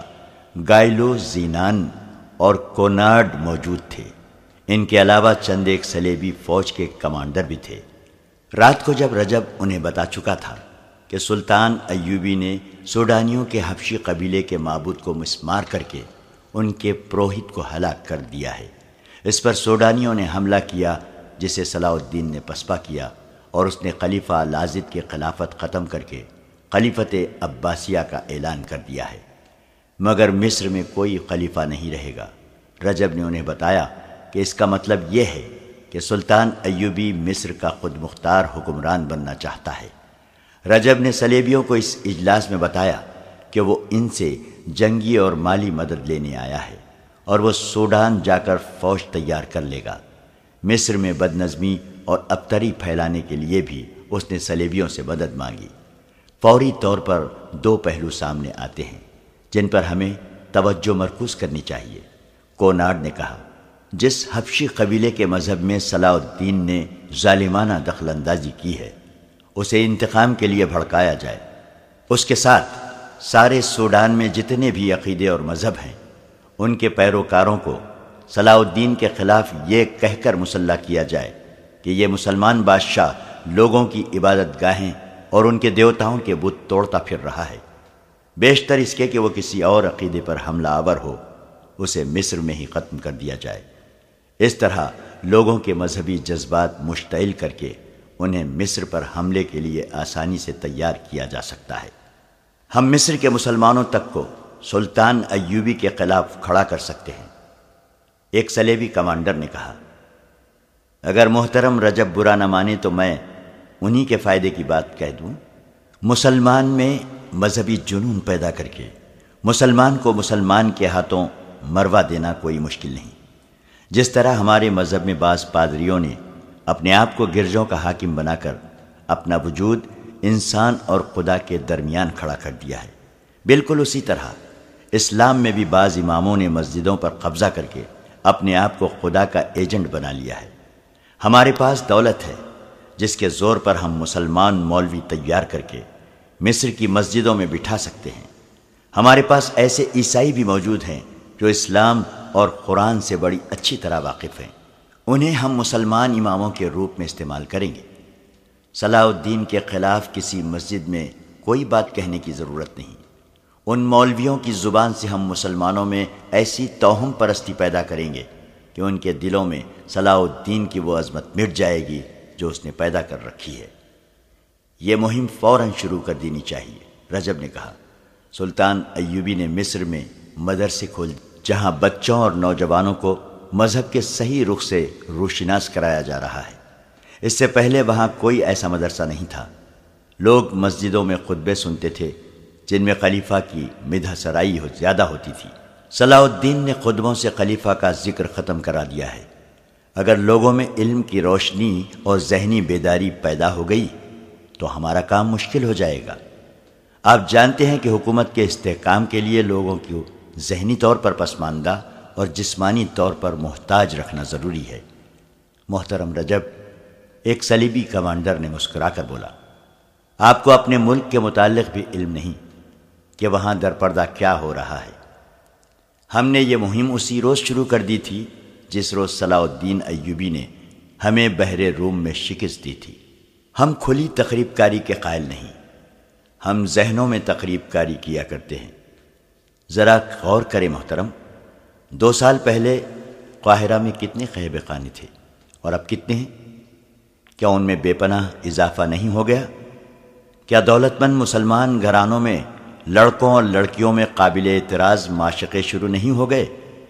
گائلو زینان اور کونارڈ موجود تھے۔ ان کے علاوہ چند ایک صلیبی فوج کے کمانڈر بھی تھے۔ رات کو جب رجب انہیں بتا چکا تھا کہ سلطان ایوبی نے سوڈانیوں کے حبشی قبیلے کے معبود کو مسمار کر کے ان کے پروہت کو ہلاک کر دیا ہے، اس پر سوڈانیوں نے حملہ کیا جسے صلاح الدین نے پسپا کیا، اور اس نے خلیفہ لازد کی خلافت ختم کر کے خلیفت عباسیہ کا اعلان کر دیا ہے، مگر مصر میں کوئی خلیفہ نہیں رہے گا۔ رجب نے انہیں بتایا کہ اس کا مطلب یہ ہے کہ سلطان ایوبی مصر کا خود مختار حکمران بننا چاہتا ہے۔ رجب نے صلیبیوں کو اس اجلاس میں بتایا کہ وہ ان سے جنگی اور مالی مدد لینے آیا ہے، اور وہ سوڈان جا کر فوج تیار کر لے گا۔ مصر میں بدنظمی اور ابتری پھیلانے کے لیے بھی اس نے صلیبیوں سے مدد مانگی۔ فوری طور پر دو پہلو سامنے آتے ہیں جن پر ہمیں توجہ مرکوز کرنی چاہیے۔ کونارڈ نے کہا، جس حبشی قبیلے کے مذہب میں صلاح الدین نے ظالمانہ دخل اندازی کی ہے، اسے انتقام کے لیے بھڑکایا جائے۔ اس کے ساتھ سارے سوڈان میں جتنے بھی عقیدے اور مذہب ہیں، ان کے پیروکاروں کو صلاح الدین کے خلاف یہ کہہ کر مسلح کیا جائے کہ یہ مسلمان بادشاہ لوگوں کی عبادت گاہیں اور ان کے دیوتاؤں کے بت توڑتا پھر رہا ہے۔ بیشتر اس کے کہ وہ کسی اور عقیدے پر حملہ آور ہو، اسے مصر میں ہی ختم کر دیا جائے۔ اس طرح لوگوں کے مذہبی جذبات مشتعل کر کے انہیں مصر پر حملے کے لیے آسانی سے تیار کیا جا سکتا ہے۔ ہم مصر کے مسلمانوں تک کو سلطان ایوبی کے خلاف کھڑا کر سکتے ہیں۔ ایک صلیبی کمانڈر نے کہا، اگر محترم رجب برا نہ مانے تو میں انہی کے فائدے کی بات کہہ دوں۔ مسلمان میں مذہبی جنون پیدا کر کے مسلمان کو مسلمان کے ہاتھوں مروا دینا کوئی مشکل نہیں۔ جس طرح ہمارے مذہب میں بعض پادریوں نے اپنے آپ کو گرجوں کا حاکم بنا کر اپنا وجود انسان اور خدا کے درمیان کھڑا کر دیا ہے، بالکل اسی طرح اسلام میں بھی بعض اماموں نے مسجدوں پر قبضہ کر کے اپنے آپ کو خدا کا ایجنٹ بنا لیا ہے۔ ہمارے پاس دولت ہے جس کے زور پر ہم مسلمان مولوی تیار کر کے مصر کی مسجدوں میں بٹھا سکتے ہیں۔ ہمارے پاس ایسے عیسائی بھی موجود ہیں جو اسلام اور قرآن سے بڑی اچھی طرح واقف ہیں، انہیں ہم مسلمان اماموں کے روپ میں استعمال کریں گے۔ صلاح الدین کے خلاف کسی مسجد میں کوئی بات کہنے کی ضرورت نہیں۔ ان مولویوں کی زبان سے ہم مسلمانوں میں ایسی توہم پرستی پیدا کریں گے کہ ان کے دلوں میں صلاح الدین کی وہ عظمت مٹ جائے گی جو اس نے پیدا کر رکھی ہے۔ یہ مہم فوراً شروع کر دینی چاہیے۔ رجب نے کہا، سلطان ایوبی نے مصر میں مدرسے کھول جہاں بچوں اور نوجوانوں کو مذہب کے صحیح رخ سے روشناس کرایا جا رہا ہے۔ اس سے پہلے وہاں کوئی ایسا مدرسہ نہیں تھا۔ لوگ مسجدوں میں خطبے سنتے تھے جن میں خلیفہ کی مدح سرائی زیادہ ہوتی تھی۔ صلاح الدین نے خطبوں سے خلیفہ کا ذکر ختم کرا دیا ہے۔ اگر لوگوں میں علم کی روشنی اور ذہنی بیداری پیدا ہو گئی تو ہمارا کام مشکل ہو جائے گا۔ آپ جانتے ہیں کہ حکومت کے استحکام کے لیے لوگوں کو ذہنی طور پر پسماندہ اور جسمانی طور پر محتاج رکھنا ضروری ہے۔ محترم رجب، ایک صلیبی کمانڈر نے مسکرا کر بولا، آپ کو اپنے ملک کے متعلق بھی علم نہیں کہ وہاں در پردہ کیا ہو رہا ہے۔ ہم نے یہ مہم اسی روز شروع کر دی تھی جس روز صلاح الدین ایوبی نے ہمیں بحر روم میں شکست دی تھی۔ ہم کھلی تقریب کاری کے قائل نہیں، ہم ذہنوں میں تقریب کاری کیا کرتے ہیں۔ ذرا غور کریں محترم، 2 سال پہلے قاہرہ میں کتنے خیبے خانے تھے اور اب کتنے ہیں؟ کیا ان میں بے پناہ اضافہ نہیں ہو گیا؟ کیا دولت مند مسلمان گھرانوں میں لڑکوں اور لڑکیوں میں قابل اعتراض معشقے شروع نہیں ہو گئے؟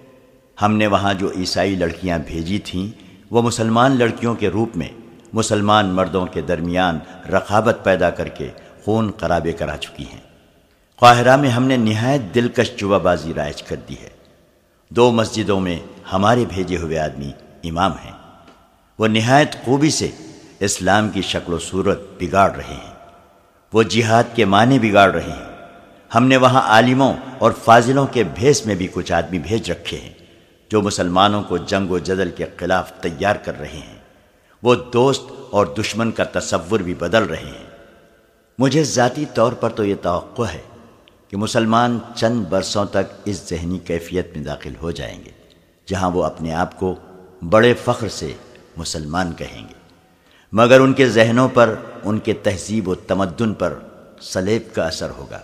ہم نے وہاں جو عیسائی لڑکیاں بھیجی تھیں وہ مسلمان لڑکیوں کے روپ میں مسلمان مردوں کے درمیان رقابت پیدا کر کے خون خرابے کرا چکی ہیں۔ قاہرہ میں ہم نے نہایت دلکش جوا بازی رائج کر دی ہے۔ 2 مسجدوں میں ہمارے بھیجے ہوئے آدمی امام ہیں، وہ نہایت خوبی سے اسلام کی شکل و صورت بگاڑ رہے ہیں، وہ جہاد کے معنی بگاڑ رہے ہیں۔ ہم نے وہاں عالموں اور فاضلوں کے بھیس میں بھی کچھ آدمی بھیج رکھے ہیں جو مسلمانوں کو جنگ و جدل کے خلاف تیار کر رہے ہیں۔ وہ دوست اور دشمن کا تصور بھی بدل رہے ہیں۔ مجھے ذاتی طور پر تو یہ توقع ہے کہ مسلمان چند برسوں تک اس ذہنی کیفیت میں داخل ہو جائیں گے جہاں وہ اپنے آپ کو بڑے فخر سے مسلمان کہیں گے، مگر ان کے ذہنوں پر، ان کے تہذیب و تمدن پر صلیب کا اثر ہوگا۔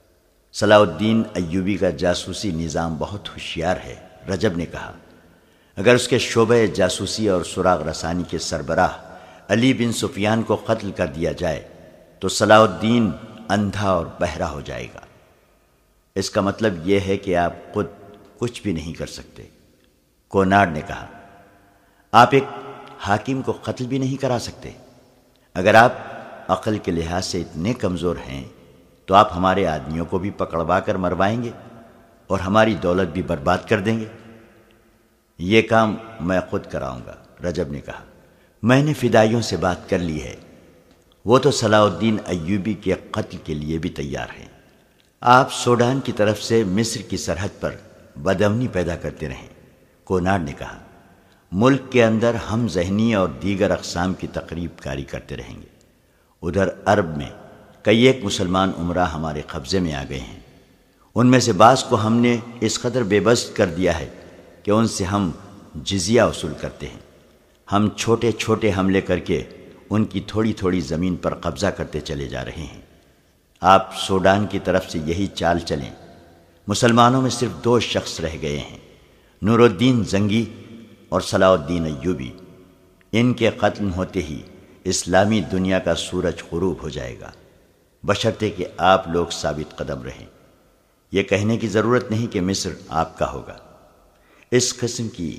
صلاح الدین ایوبی کا جاسوسی نظام بہت ہوشیار ہے، رجب نے کہا۔ اگر اس کے شعبہ جاسوسی اور سراغ رسانی کے سربراہ علی بن سفیان کو قتل کر دیا جائے تو صلاح الدین اندھا اور بہرا ہو جائے گا۔ اس کا مطلب یہ ہے کہ آپ خود کچھ بھی نہیں کر سکتے۔ کوناڈ نے کہا، آپ ایک حاکم کو قتل بھی نہیں کرا سکتے؟ اگر آپ عقل کے لحاظ سے اتنے کمزور ہیں تو آپ ہمارے آدمیوں کو بھی پکڑوا کر مروائیں گے اور ہماری دولت بھی برباد کر دیں گے۔ یہ کام میں خود کراؤں گا، رجب نے کہا۔ میں نے فدائیوں سے بات کر لی ہے، وہ تو صلاح الدین ایوبی کے قتل کے لیے بھی تیار ہیں۔ آپ سوڈان کی طرف سے مصر کی سرحد پر بدامنی پیدا کرتے رہیں، کوناڈ نے کہا۔ ملک کے اندر ہم ذہنی اور دیگر اقسام کی تقریب کاری کرتے رہیں گے۔ ادھر عرب میں کئی ایک مسلمان عمرہ ہمارے قبضے میں آ گئے ہیں، ان میں سے بعض کو ہم نے اس قدر بے بس کر دیا ہے کہ ان سے ہم جزیہ وصول کرتے ہیں۔ ہم چھوٹے چھوٹے حملے کر کے ان کی تھوڑی تھوڑی زمین پر قبضہ کرتے چلے جا رہے ہیں۔ آپ سوڈان کی طرف سے یہی چال چلیں۔ مسلمانوں میں صرف 2 شخص رہ گئے ہیں، نور الدین زنگی اور صلاح الدین ایوبی۔ ان کے قتل ہوتے ہی اسلامی دنیا کا سورج غروب ہو جائے گا، بشرطے کہ آپ لوگ ثابت قدم رہیں۔ یہ کہنے کی ضرورت نہیں کہ مصر آپ کا ہوگا۔ اس قسم کی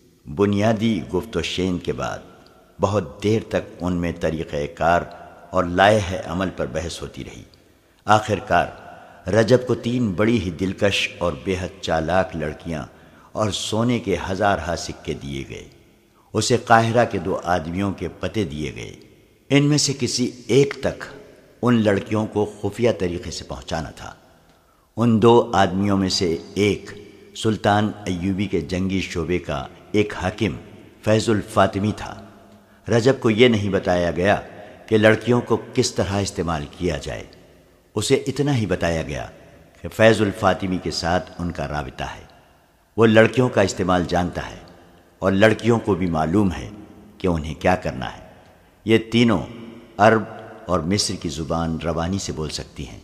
بنیادی گفت و شین کے بعد بہت دیر تک ان میں طریقہ کار اور لائحہ عمل پر بحث ہوتی رہی۔ آخر کار رجب کو 3 بڑی ہی دلکش اور بے حد چالاک لڑکیاں اور سونے کے 1000 سکے دیے گئے۔ اسے قاہرہ کے 2 آدمیوں کے پتے دیے گئے۔ ان میں سے کسی ایک تک ان لڑکیوں کو خفیہ طریقے سے پہنچانا تھا۔ ان 2 آدمیوں میں سے ایک سلطان ایوبی کے جنگی شعبے کا ایک حاکم فیض الفاطمی تھا۔ رجب کو یہ نہیں بتایا گیا کہ لڑکیوں کو کس طرح استعمال کیا جائے، اسے اتنا ہی بتایا گیا کہ فیض الفاطمی کے ساتھ ان کا رابطہ ہے، وہ لڑکیوں کا استعمال جانتا ہے اور لڑکیوں کو بھی معلوم ہے کہ انہیں کیا کرنا ہے۔ یہ تینوں عرب اور مصر کی زبان روانی سے بول سکتی ہیں۔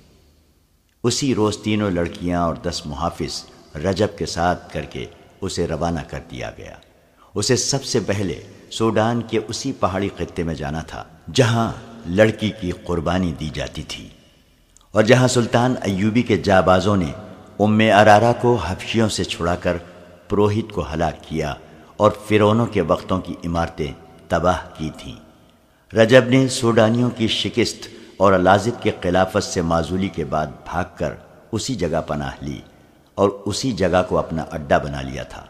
اسی روز تینوں لڑکیاں اور 10 محافظ رجب کے ساتھ کر کے اسے روانہ کر دیا گیا۔ اسے سب سے پہلے سوڈان کے اسی پہاڑی خطے میں جانا تھا جہاں لڑکی کی قربانی دی جاتی تھی اور جہاں سلطان ایوبی کے جابازوں نے ارارا کو حبشیوں سے چھڑا کر پروہت کو ہلاک کیا اور فرعونوں کے وقتوں کی عمارتیں تباہ کی تھیں۔ رجب نے سوڈانیوں کی شکست اور الازد کے خلافت سے معزولی کے بعد بھاگ کر اسی جگہ پناہ لی اور اسی جگہ کو اپنا اڈا بنا لیا تھا۔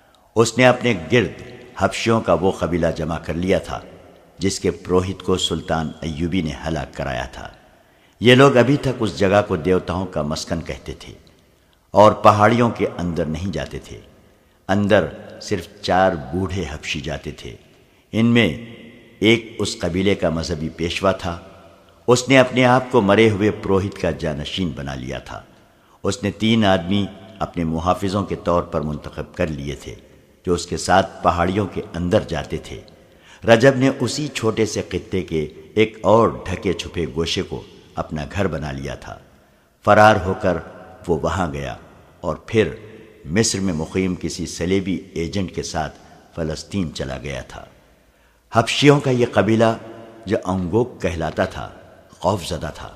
اس نے اپنے گرد حبشیوں کا وہ قبیلہ جمع کر لیا تھا جس کے پروہت کو سلطان ایوبی نے ہلاک کرایا تھا۔ یہ لوگ ابھی تک اس جگہ کو دیوتاؤں کا مسکن کہتے تھے اور پہاڑیوں کے اندر نہیں جاتے تھے۔ اندر صرف 4 بوڑھے حبشی جاتے تھے۔ ان میں ایک اس قبیلے کا مذہبی پیشوا تھا۔ اس نے اپنے آپ کو مرے ہوئے پروہت کا جانشین بنا لیا تھا۔ اس نے 3 آدمی اپنے محافظوں کے طور پر منتخب کر لیے تھے جو اس کے ساتھ پہاڑیوں کے اندر جاتے تھے۔ رجب نے اسی چھوٹے سے خطے کے ایک اور ڈھکے چھپے گوشے کو اپنا گھر بنا لیا تھا۔ فرار ہو کر وہ وہاں گیا اور پھر مصر میں مقیم کسی صلیبی ایجنٹ کے ساتھ فلسطین چلا گیا تھا۔ حبشیوں کا یہ قبیلہ جو انگوک کہلاتا تھا خوف زدہ تھا۔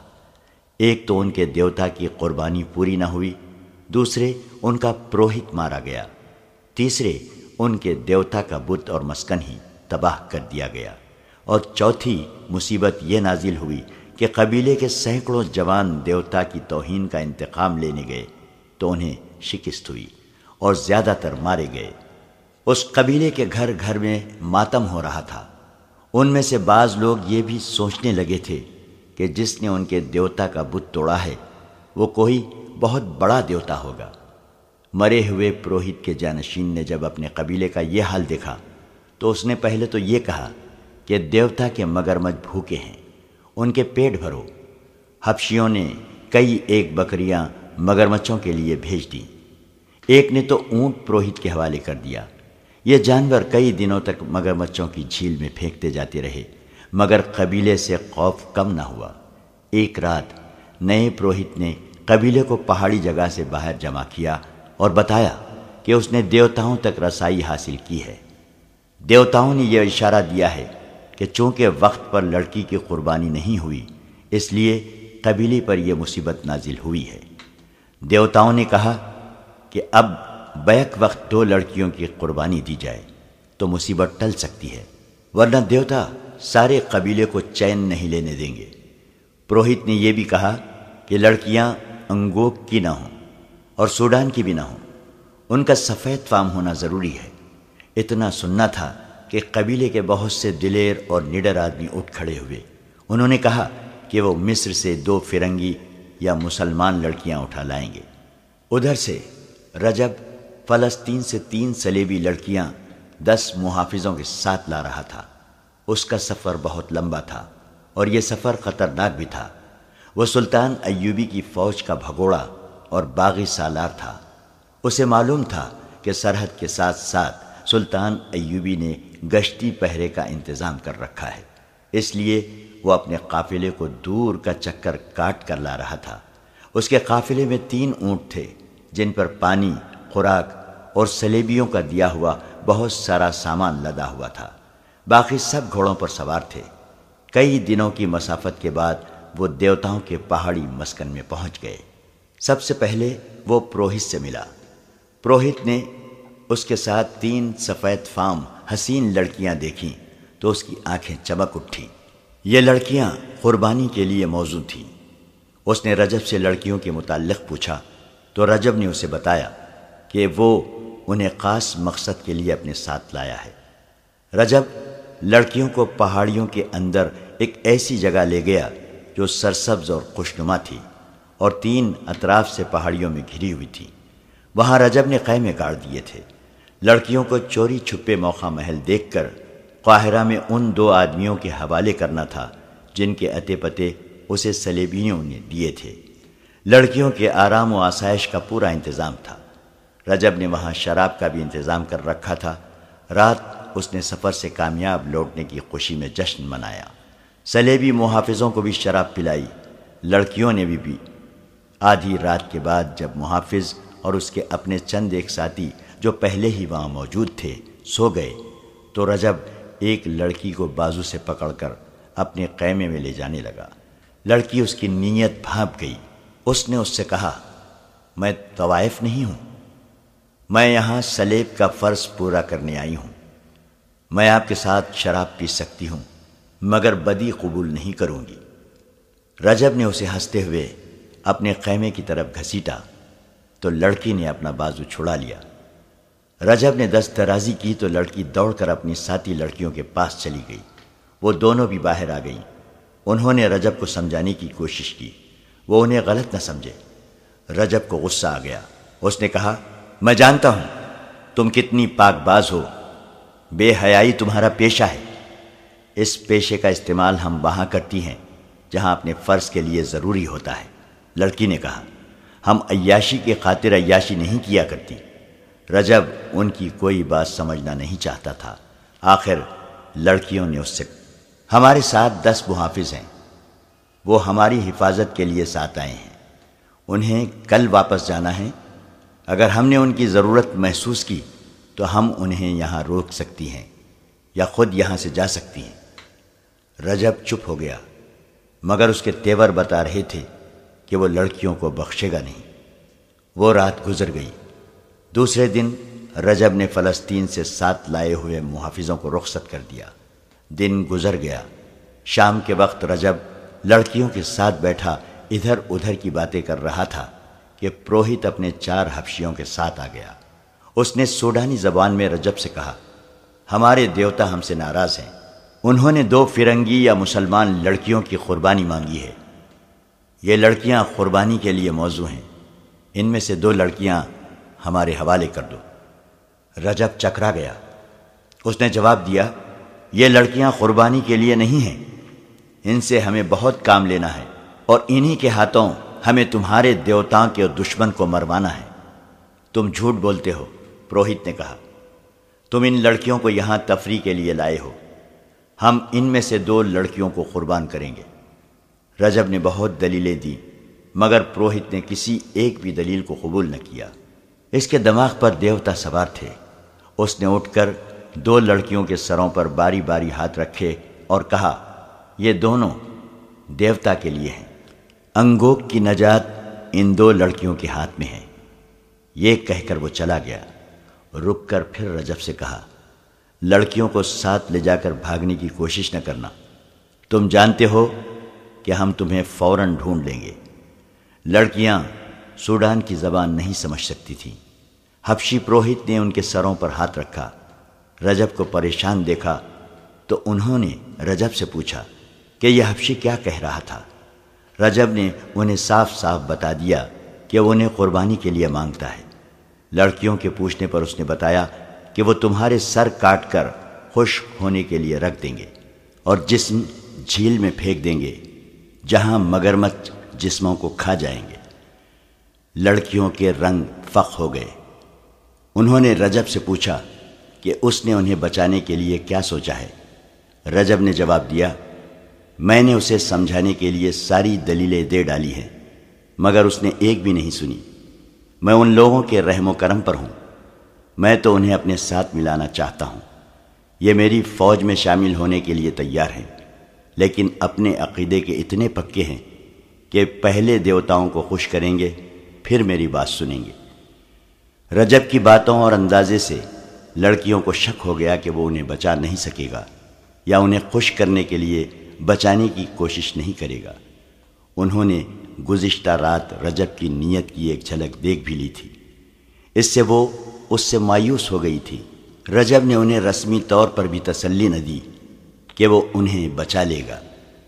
ایک تو ان کے دیوتا کی قربانی پوری نہ ہوئی، دوسرے ان کا پروہت مارا گیا، تیسرے ان کے دیوتا کا بت اور مسکن ہی تباہ کر دیا گیا، اور چوتھی مصیبت یہ نازل ہوئی کہ قبیلے کے سینکڑوں جوان دیوتا کی توہین کا انتقام لینے گئے تو انہیں شکست ہوئی اور زیادہ تر مارے گئے۔ اس قبیلے کے گھر گھر میں ماتم ہو رہا تھا۔ ان میں سے بعض لوگ یہ بھی سوچنے لگے تھے کہ جس نے ان کے دیوتا کا بت توڑا ہے وہ کوئی بہت بڑا دیوتا ہوگا۔ مرے ہوئے پروہت کے جانشین نے جب اپنے قبیلے کا یہ حال دیکھا تو اس نے پہلے تو یہ کہا کہ دیوتا کے مگرمچھ بھوکے ہیں، ان کے پیٹ بھرو۔ حبشیوں نے کئی ایک بکریاں مگرمچھوں کے لیے بھیج دیں۔ ایک نے تو اونٹ پروہت کے حوالے کر دیا۔ یہ جانور کئی دنوں تک مگرمچھوں کی جھیل میں پھینکتے جاتے رہے مگر قبیلے سے خوف کم نہ ہوا۔ ایک رات نئے پروہت نے قبیلے کو پہاڑی جگہ سے باہر جمع کیا اور بتایا کہ اس نے دیوتاؤں تک رسائی حاصل کی ہے۔ دیوتاؤں نے یہ اشارہ دیا ہے کہ چونکہ وقت پر لڑکی کی قربانی نہیں ہوئی، اس لیے قبیلے پر یہ مصیبت نازل ہوئی ہے۔ دیوتاؤں نے کہا کہ اب بیک وقت 2 لڑکیوں کی قربانی دی جائے تو مصیبت ٹل سکتی ہے، ورنہ دیوتا سارے قبیلے کو چین نہیں لینے دیں گے۔ پروہت نے یہ بھی کہا کہ لڑکیاں انگوک کی نہ ہوں اور سوڈان کی بھی نہ ہوں، ان کا سفید فام ہونا ضروری ہے۔ اتنا سننا تھا کہ قبیلے کے بہت سے دلیر اور نڈر آدمی اٹھ کھڑے ہوئے۔ انہوں نے کہا کہ وہ مصر سے 2 فرنگی یا مسلمان لڑکیاں اٹھا لائیں گے۔ ادھر سے رجب فلسطین سے 3 صلیبی لڑکیاں 10 محافظوں کے ساتھ لا رہا تھا۔ اس کا سفر بہت لمبا تھا اور یہ سفر خطرناک بھی تھا۔ وہ سلطان ایوبی کی فوج کا بھگوڑا اور باغی سالار تھا۔ اسے معلوم تھا کہ سرحد کے ساتھ ساتھ سلطان ایوبی نے گشتی پہرے کا انتظام کر رکھا ہے، اس لیے وہ اپنے قافلے کو دور کا چکر کاٹ کر لا رہا تھا۔ اس کے قافلے میں 3 اونٹ تھے جن پر پانی، خوراک اور صلیبیوں کا دیا ہوا بہت سارا سامان لدا ہوا تھا۔ باقی سب گھوڑوں پر سوار تھے۔ کئی دنوں کی مسافت کے بعد وہ دیوتاؤں کے پہاڑی مسکن میں پہنچ گئے۔ سب سے پہلے وہ پروہت سے ملا۔ پروہت نے اس کے ساتھ 3 سفید فام حسین لڑکیاں دیکھیں تو اس کی آنکھیں چمک اٹھیں۔ یہ لڑکیاں قربانی کے لیے موزوں تھیں۔ اس نے رجب سے لڑکیوں کے متعلق پوچھا تو رجب نے اسے بتایا کہ وہ انہیں خاص مقصد کے لیے اپنے ساتھ لایا ہے۔ رجب لڑکیوں کو پہاڑیوں کے اندر ایک ایسی جگہ لے گیا جو سرسبز اور خوشنما تھی اور 3 اطراف سے پہاڑیوں میں گھری ہوئی تھی۔ وہاں رجب نے خیمے گاڑ دیے تھے۔ لڑکیوں کو چوری چھپے موقع محل دیکھ کر قاہرہ میں ان 2 آدمیوں کے حوالے کرنا تھا جن کے اتے پتے اسے صلیبیوں نے دیے تھے۔ لڑکیوں کے آرام و آسائش کا پورا انتظام تھا۔ رجب نے وہاں شراب کا بھی انتظام کر رکھا تھا۔ رات اس نے سفر سے کامیاب لوٹنے کی خوشی میں جشن منایا۔ صلیبی محافظوں کو بھی شراب پلائی، لڑکیوں نے بھی پی۔ آدھی رات کے بعد جب محافظ اور اس کے اپنے چند ایک ساتھی جو پہلے ہی وہاں موجود تھے سو گئے تو رجب ایک لڑکی کو بازو سے پکڑ کر اپنے خیمے میں لے جانے لگا۔ لڑکی اس کی نیت بھانپ گئی۔ اس نے اس سے کہا، میں طوائف نہیں ہوں، میں یہاں سلیب کا فرض پورا کرنے آئی ہوں۔ میں آپ کے ساتھ شراب پی سکتی ہوں مگر بدی قبول نہیں کروں گی۔ رجب نے اسے ہنستے ہوئے اپنے خیمے کی طرف گھسیٹا تو لڑکی نے اپنا بازو چھڑا لیا۔ رجب نے دست درازی کی تو لڑکی دوڑ کر اپنی ساتھی لڑکیوں کے پاس چلی گئی۔ وہ دونوں بھی باہر آ گئیں۔ انہوں نے رجب کو سمجھانے کی کوشش کی، وہ انہیں غلط نہ سمجھے۔ رجب کو غصہ آ گیا۔ اس نے کہا، میں جانتا ہوں تم کتنی پاک باز ہو، بے حیائی تمہارا پیشہ ہے۔ اس پیشے کا استعمال ہم وہاں کرتی ہیں جہاں اپنے فرض کے لیے ضروری ہوتا ہے۔ لڑکی نے کہا، ہم عیاشی کی خاطر عیاشی نہیں کیا کرتی۔ رجب ان کی کوئی بات سمجھنا نہیں چاہتا تھا۔ آخر لڑکیوں نے اس سے کہا، ہمارے ساتھ 10 محافظ ہیں، وہ ہماری حفاظت کے لیے ساتھ آئے ہیں، انہیں کل واپس جانا ہے۔ اگر ہم نے ان کی ضرورت محسوس کی تو ہم انہیں یہاں روک سکتی ہیں یا خود یہاں سے جا سکتی ہیں۔ رجب چپ ہو گیا مگر اس کے تیور بتا رہے تھے کہ وہ لڑکیوں کو بخشے گا نہیں۔ وہ رات گزر گئی۔ دوسرے دن رجب نے فلسطین سے 7 لائے ہوئے محافظوں کو رخصت کر دیا۔ دن گزر گیا۔ شام کے وقت رجب لڑکیوں کے ساتھ بیٹھا ادھر ادھر کی باتیں کر رہا تھا کہ پروہت اپنے 4 حبشیوں کے ساتھ آ گیا۔ اس نے سوڈانی زبان میں رجب سے کہا، ہمارے دیوتا ہم سے ناراض ہیں، انہوں نے 2 فرنگی یا مسلمان لڑکیوں کی قربانی مانگی ہے۔ یہ لڑکیاں قربانی کے لیے موزوں ہیں، ان میں سے 2 لڑکیاں ہمارے حوالے کر دو۔ رجب چکرا گیا۔ اس نے جواب دیا، یہ لڑکیاں قربانی کے لیے نہیں ہیں، ان سے ہمیں بہت کام لینا ہے اور انہی کے ہاتھوں ہمیں تمہارے دیوتاؤں کے دشمن کو مروانا ہے۔ تم جھوٹ بولتے ہو، پروہت نے کہا، تم ان لڑکیوں کو یہاں تفریح کے لیے لائے ہو، ہم ان میں سے 2 لڑکیوں کو قربان کریں گے۔ رجب نے بہت دلیلیں دی مگر پروہت نے کسی ایک بھی دلیل کو قبول نہ کیا۔ اس کے دماغ پر دیوتا سوار تھے۔ اس نے اٹھ کر 2 لڑکیوں کے سروں پر باری باری ہاتھ رکھے اور کہا، یہ دونوں دیوتا کے لیے ہیں، انگوک کی نجات ان 2 لڑکیوں کے ہاتھ میں ہے۔ یہ کہہ کر وہ چلا گیا۔ رک کر پھر رجب سے کہا، لڑکیوں کو ساتھ لے جا کر بھاگنے کی کوشش نہ کرنا، تم جانتے ہو کہ ہم تمہیں فوراً ڈھونڈ لیں گے۔ لڑکیاں سوڈان کی زبان نہیں سمجھ سکتی تھیں۔ حبشی پروہت نے ان کے سروں پر ہاتھ رکھا۔ رجب کو پریشان دیکھا تو انہوں نے رجب سے پوچھا کہ یہ حبشی کیا کہہ رہا تھا۔ رجب نے انہیں صاف صاف بتا دیا کہ وہ انہیں قربانی کے لیے مانگتا ہے۔ لڑکیوں کے پوچھنے پر اس نے بتایا کہ وہ تمہارے سر کاٹ کر خشک ہونے کے لیے رکھ دیں گے اور جسم جھیل میں پھینک دیں گے جہاں مگرمچھ جسموں کو کھا جائیں گے۔ لڑکیوں کے رنگ فق ہو گئے۔ انہوں نے رجب سے پوچھا کہ اس نے انہیں بچانے کے لیے کیا سوچا ہے۔ رجب نے جواب دیا، میں نے اسے سمجھانے کے لیے ساری دلیلیں دے ڈالی ہیں مگر اس نے ایک بھی نہیں سنی۔ میں ان لوگوں کے رحم و کرم پر ہوں، میں تو انہیں اپنے ساتھ ملانا چاہتا ہوں۔ یہ میری فوج میں شامل ہونے کے لیے تیار ہیں لیکن اپنے عقیدے کے اتنے پکے ہیں کہ پہلے دیوتاؤں کو خوش کریں گے پھر میری بات سنیں گے۔ رجب کی باتوں اور اندازے سے لڑکیوں کو شک ہو گیا کہ وہ انہیں بچا نہیں سکے گا یا انہیں خوش کرنے کے لیے بچانے کی کوشش نہیں کرے گا۔ انہوں نے گزشتہ رات رجب کی نیت کی ایک جھلک دیکھ بھی لی تھی، اس سے وہ اس سے مایوس ہو گئی تھی۔ رجب نے انہیں رسمی طور پر بھی تسلی نہ دی کہ وہ انہیں بچا لے گا۔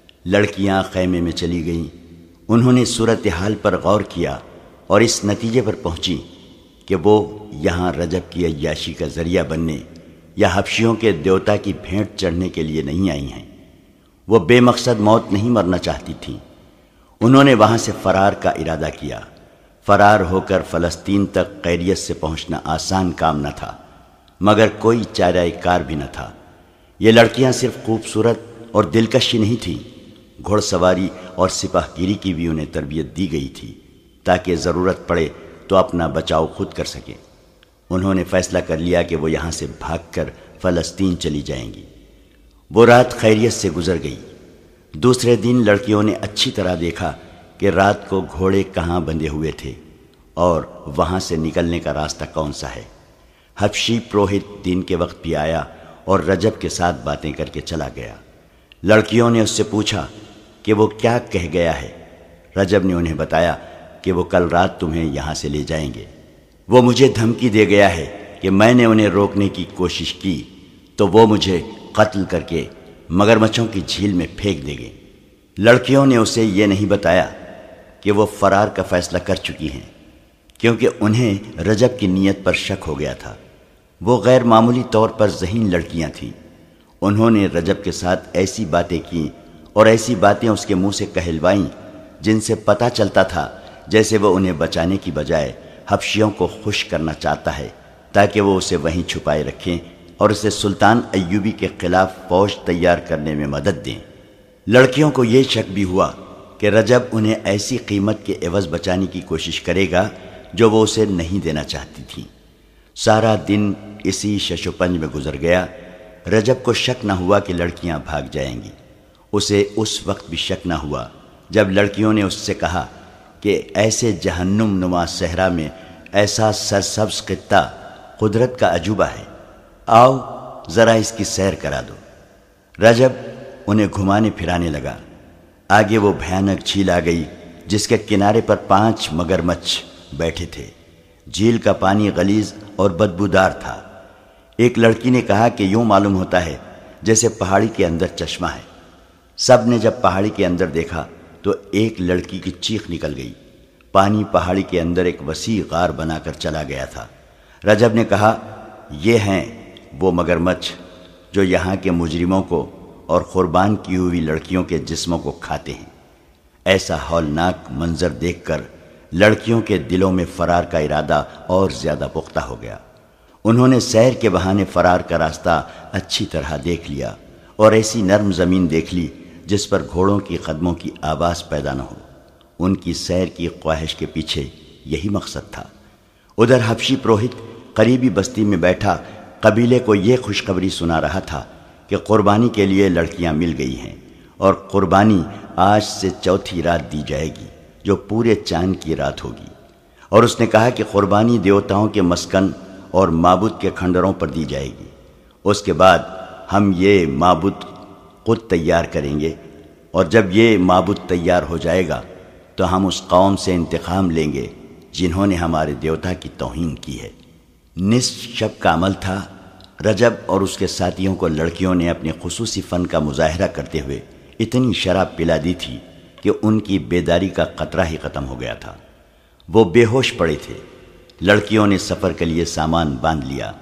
لڑکیاں خیمے میں چلی گئیں۔ انہوں نے صورتحال پر غور کیا اور اس نتیجے پر پہنچی کہ وہ یہاں رجب کی عیاشی کا ذریعہ بننے یا حبشیوں کے دیوتا کی بھینٹ چڑھنے کے لیے نہیں آئی ہیں۔ وہ بے مقصد موت نہیں مرنا چاہتی تھیں۔ انہوں نے وہاں سے فرار کا ارادہ کیا۔ فرار ہو کر فلسطین تک خیریت سے پہنچنا آسان کام نہ تھا مگر کوئی چارہ کار بھی نہ تھا۔ یہ لڑکیاں صرف خوبصورت اور دلکش ہی نہیں تھیں، گھڑ سواری اور سپاہ گیری کی بھی انہیں تربیت دی گئی تھی تاکہ ضرورت پڑے تو اپنا بچاؤ خود کر سکیں۔ انہوں نے فیصلہ کر لیا کہ وہ یہاں سے بھاگ کر فلسطین چلی جائیں گی۔ وہ رات خیریت سے گزر گئی۔ دوسرے دن لڑکیوں نے اچھی طرح دیکھا کہ رات کو گھوڑے کہاں بندھے ہوئے تھے اور وہاں سے نکلنے کا راستہ کون سا ہے۔ حبشی پروہت دن کے وقت بھی آیا اور رجب کے ساتھ باتیں کر کے چلا گیا۔ لڑکیوں نے اس سے پوچھا کہ وہ کیا کہہ گیا ہے۔ رجب نے انہیں بتایا کہ وہ کل رات تمہیں یہاں سے لے جائیں گے۔ وہ مجھے دھمکی دے گیا ہے کہ میں نے انہیں روکنے کی کوشش کی تو وہ مجھے قتل کر کے مگرمچھوں کی جھیل میں پھینک دے گے۔ لڑکیوں نے اسے یہ نہیں بتایا کہ وہ فرار کا فیصلہ کر چکی ہیں کیونکہ انہیں رجب کی نیت پر شک ہو گیا تھا۔ وہ غیر معمولی طور پر ذہین لڑکیاں تھیں۔ انہوں نے رجب کے ساتھ ایسی باتیں کیں اور ایسی باتیں اس کے منہ سے کہلوائیں جن سے پتہ چلتا تھا جیسے وہ انہیں بچانے کی بجائے حبشیوں کو خوش کرنا چاہتا ہے تاکہ وہ اسے وہیں چھپائے رکھیں اور اسے سلطان ایوبی کے خلاف فوج تیار کرنے میں مدد دیں۔ لڑکیوں کو یہ شک بھی ہوا کہ رجب انہیں ایسی قیمت کے عوض بچانے کی کوشش کرے گا جو وہ اسے نہیں دینا چاہتی تھیں۔ سارا دن اسی شش و پنج میں گزر گیا۔ رجب کو شک نہ ہوا کہ لڑکیاں بھاگ جائیں گی۔ اسے اس وقت بھی شک نہ ہوا جب لڑکیوں نے اس سے کہا کہ ایسے جہنم نما صحرا میں ایسا سرسبز خطہ قدرت کا عجوبہ ہے، آؤ ذرا اس کی سیر کرا دو۔ رجب انہیں گھمانے پھرانے لگا۔ آگے وہ بھیانک جھیل آ گئی جس کے کنارے پر 5 مگرمچھ بیٹھے تھے۔ جھیل کا پانی غلیظ اور بدبودار تھا۔ ایک لڑکی نے کہا کہ یوں معلوم ہوتا ہے جیسے پہاڑی کے اندر چشمہ ہے۔ سب نے جب پہاڑی کے اندر دیکھا تو ایک لڑکی کی چیخ نکل گئی۔ پانی پہاڑی کے اندر ایک وسیع غار بنا کر چلا گیا تھا۔ رجب نے کہا، یہ ہیں وہ مگرمچھ جو یہاں کے مجرموں کو اور قربان کی ہوئی لڑکیوں کے جسموں کو کھاتے ہیں۔ ایسا ہولناک منظر دیکھ کر لڑکیوں کے دلوں میں فرار کا ارادہ اور زیادہ پختہ ہو گیا۔ انہوں نے سیر کے بہانے فرار کا راستہ اچھی طرح دیکھ لیا اور ایسی نرم زمین دیکھ لی جس پر گھوڑوں کی قدموں کی آواز پیدا نہ ہو۔ ان کی سیر کی خواہش کے پیچھے یہی مقصد تھا۔ ادھر حبشی پروہت قریبی بستی میں بیٹھا قبیلے کو یہ خوشخبری سنا رہا تھا کہ قربانی کے لیے لڑکیاں مل گئی ہیں اور قربانی آج سے چوتھی رات دی جائے گی جو پورے چاند کی رات ہوگی۔ اور اس نے کہا کہ قربانی دیوتاؤں کے مسکن اور معبود کے کھنڈروں پر دی جائے گی۔ اس کے بعد ہم یہ معبود خود تیار کریں گے، اور جب یہ معبود تیار ہو جائے گا تو ہم اس قوم سے انتقام لیں گے جنہوں نے ہمارے دیوتا کی توہین کی ہے۔ نصف شب کا عمل تھا۔ رجب اور اس کے ساتھیوں کو لڑکیوں نے اپنے خصوصی فن کا مظاہرہ کرتے ہوئے اتنی شراب پلا دی تھی کہ ان کی بیداری کا قطرہ ہی ختم ہو گیا تھا۔ وہ بے ہوش پڑے تھے۔ لڑکیوں نے سفر کے لیے سامان باندھ لیا،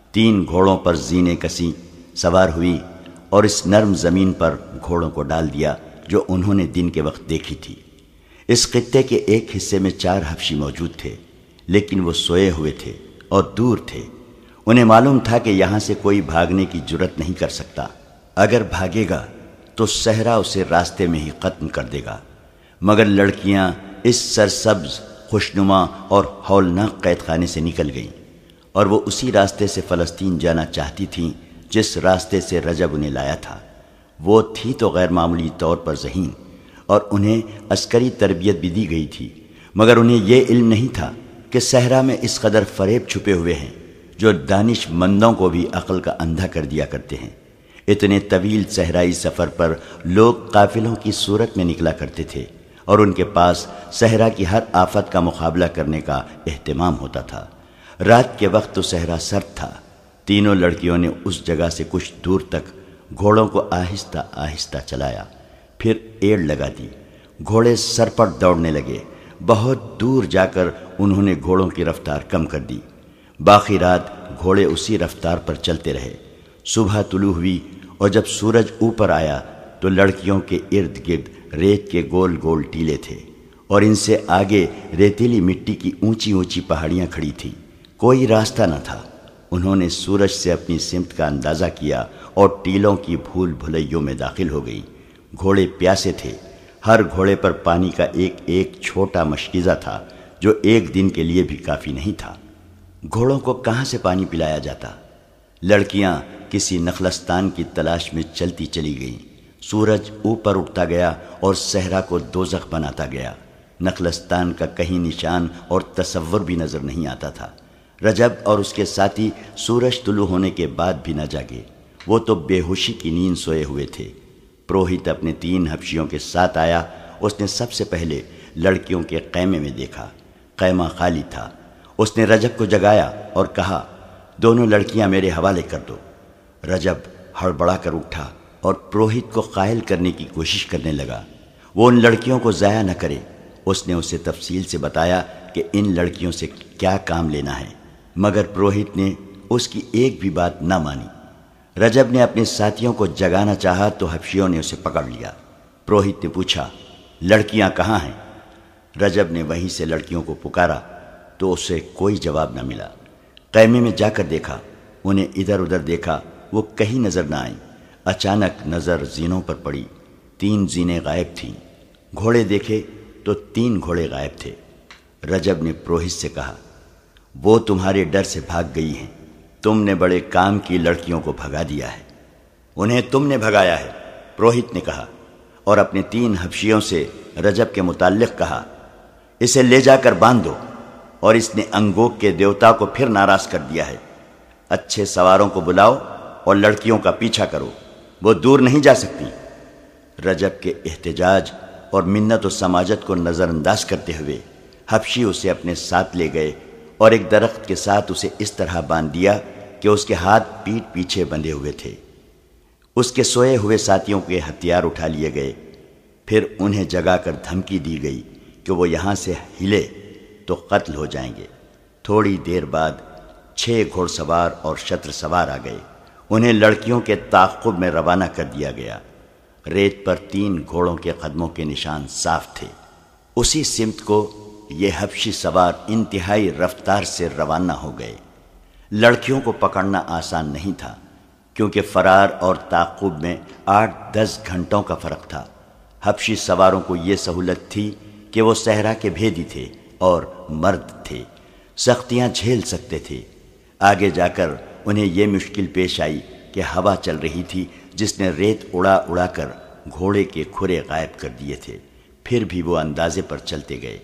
3 گھوڑوں پر زینے کسی سوار ہوئی اور اس نرم زمین پر گھوڑوں کو ڈال دیا جو انہوں نے دن کے وقت دیکھی تھی۔ اس خطے کے ایک حصے میں 4 حبشی موجود تھے، لیکن وہ سوئے ہوئے تھے اور دور تھے۔ انہیں معلوم تھا کہ یہاں سے کوئی بھاگنے کی جرت نہیں کر سکتا۔ اگر بھاگے گا تو صحرا اسے راستے میں ہی ختم کر دے گا۔ مگر لڑکیاں اس سرسبز، خوشنما اور ہولناک قید خانے سے نکل گئیں، اور وہ اسی راستے سے فلسطین جانا چاہتی تھیں جس راستے سے رجب انہیں لایا تھا۔ وہ تھی تو غیر معمولی طور پر ذہین، اور انہیں عسکری تربیت بھی دی گئی تھی، مگر انہیں یہ علم نہیں تھا کہ صحرا میں اس قدر فریب چھپے ہوئے ہیں جو دانش مندوں کو بھی عقل کا اندھا کر دیا کرتے ہیں۔ اتنے طویل صحرائی سفر پر لوگ قافلوں کی صورت میں نکلا کرتے تھے، اور ان کے پاس صحرا کی ہر آفت کا مقابلہ کرنے کا اہتمام ہوتا تھا۔ رات کے وقت تو صحرا سرد تھا۔ تینوں لڑکیوں نے اس جگہ سے کچھ دور تک گھوڑوں کو آہستہ آہستہ چلایا، پھر ایڑ لگا دی۔ گھوڑے سر پر دوڑنے لگے۔ بہت دور جا کر انہوں نے گھوڑوں کی رفتار کم کر دی۔ باقی رات گھوڑے اسی رفتار پر چلتے رہے۔ صبح طلوع ہوئی، اور جب سورج اوپر آیا تو لڑکیوں کے ارد گرد ریت کے گول گول ٹیلے تھے، اور ان سے آگے ریتیلی مٹی کی اونچی اونچی پہاڑیاں کھڑی تھیں۔ کوئی راستہ نہ تھا۔ انہوں نے سورج سے اپنی سمت کا اندازہ کیا اور ٹیلوں کی بھول بھلیوں میں داخل ہو گئی۔ گھوڑے پیاسے تھے۔ ہر گھوڑے پر پانی کا ایک ایک چھوٹا مشکیزہ تھا جو ایک دن کے لیے بھی کافی نہیں تھا۔ گھوڑوں کو کہاں سے پانی پلایا جاتا؟ لڑکیاں کسی نخلستان کی تلاش میں چلتی چلی گئیں۔ سورج اوپر اٹھتا گیا اور صحرا کو دوزخ بناتا گیا۔ نخلستان کا کہیں نشان اور تصور بھی نظر نہیں آتا تھا۔ رجب اور اس کے ساتھی سورج طلوع ہونے کے بعد بھی نہ جاگے۔ وہ تو بے ہوشی کی نیند سوئے ہوئے تھے۔ پروہت اپنے 3 حبشیوں کے ساتھ آیا۔ اس نے سب سے پہلے لڑکیوں کے خیمے میں دیکھا۔ خیمہ خالی تھا۔ اس نے رجب کو جگایا اور کہا، دونوں لڑکیاں میرے حوالے کر دو۔ رجب ہڑبڑا کر اٹھا اور پروہت کو قائل کرنے کی کوشش کرنے لگا۔ وہ ان لڑکیوں کو ضائع نہ کرے۔ اس نے اسے تفصیل سے بتایا کہ ان لڑکیوں سے کیا کام لینا ہے، مگر پروہت نے اس کی ایک بھی بات نہ مانی۔ رجب نے اپنے ساتھیوں کو جگانا چاہا تو حبشیوں نے اسے پکڑ لیا۔ پروہت نے پوچھا، لڑکیاں کہاں ہیں؟ رجب نے وہیں سے لڑکیوں کو پکارا تو اسے کوئی جواب نہ ملا۔ خیمے میں جا کر دیکھا، انہیں ادھر ادھر دیکھا، وہ کہیں نظر نہ آئیں۔ اچانک نظر زینوں پر پڑی۔ 3 زینیں غائب تھیں۔ گھوڑے دیکھے تو 3 گھوڑے غائب تھے۔ رجب نے پروہت سے کہا، وہ تمہارے ڈر سے بھاگ گئی ہیں۔ تم نے بڑے کام کی لڑکیوں کو بھگا دیا ہے۔ انہیں تم نے بھگایا ہے، پروہت نے کہا، اور اپنے 3 حبشیوں سے رجب کے متعلق کہا، اسے لے جا کر باندھ دو، اور اس نے انگوک کے دیوتا کو پھر ناراض کر دیا ہے۔ اچھے سواروں کو بلاؤ اور لڑکیوں کا پیچھا کرو، وہ دور نہیں جا سکتی۔ رجب کے احتجاج اور منت و سماجت کو نظر انداز کرتے ہوئے حبشی اسے اپنے ساتھ لے گئے اور ایک درخت کے ساتھ اسے اس طرح باندھ دیا کہ اس کے ہاتھ پیٹھ پیچھے بندھے ہوئے تھے۔ اس کے سوئے ہوئے ساتھیوں کے ہتھیار اٹھا لیے گئے۔ پھر انہیں جگا کر دھمکی دی گئی کہ وہ یہاں سے ہلے تو قتل ہو جائیں گے۔ تھوڑی دیر بعد 6 گھوڑ سوار اور شتر سوار آ گئے۔ انہیں لڑکیوں کے تعاقب میں روانہ کر دیا گیا۔ ریت پر 3 گھوڑوں کے قدموں کے نشان صاف تھے۔ اسی سمت کو یہ حبشی سوار انتہائی رفتار سے روانہ ہو گئے۔ لڑکیوں کو پکڑنا آسان نہیں تھا، کیونکہ فرار اور تعاقب میں 8-10 گھنٹوں کا فرق تھا۔ حبشی سواروں کو یہ سہولت تھی کہ وہ صحرا کے بھیدی تھے اور مرد تھے۔ سختیاں جھیل سکتے تھے۔ آگے جا کر انہیں یہ مشکل پیش آئی کہ ہوا چل رہی تھی جس نے ریت اڑا اڑا کر گھوڑے کے کھرے غائب کر دیے تھے، پھر بھی وہ اندازے پر چلتے گئے۔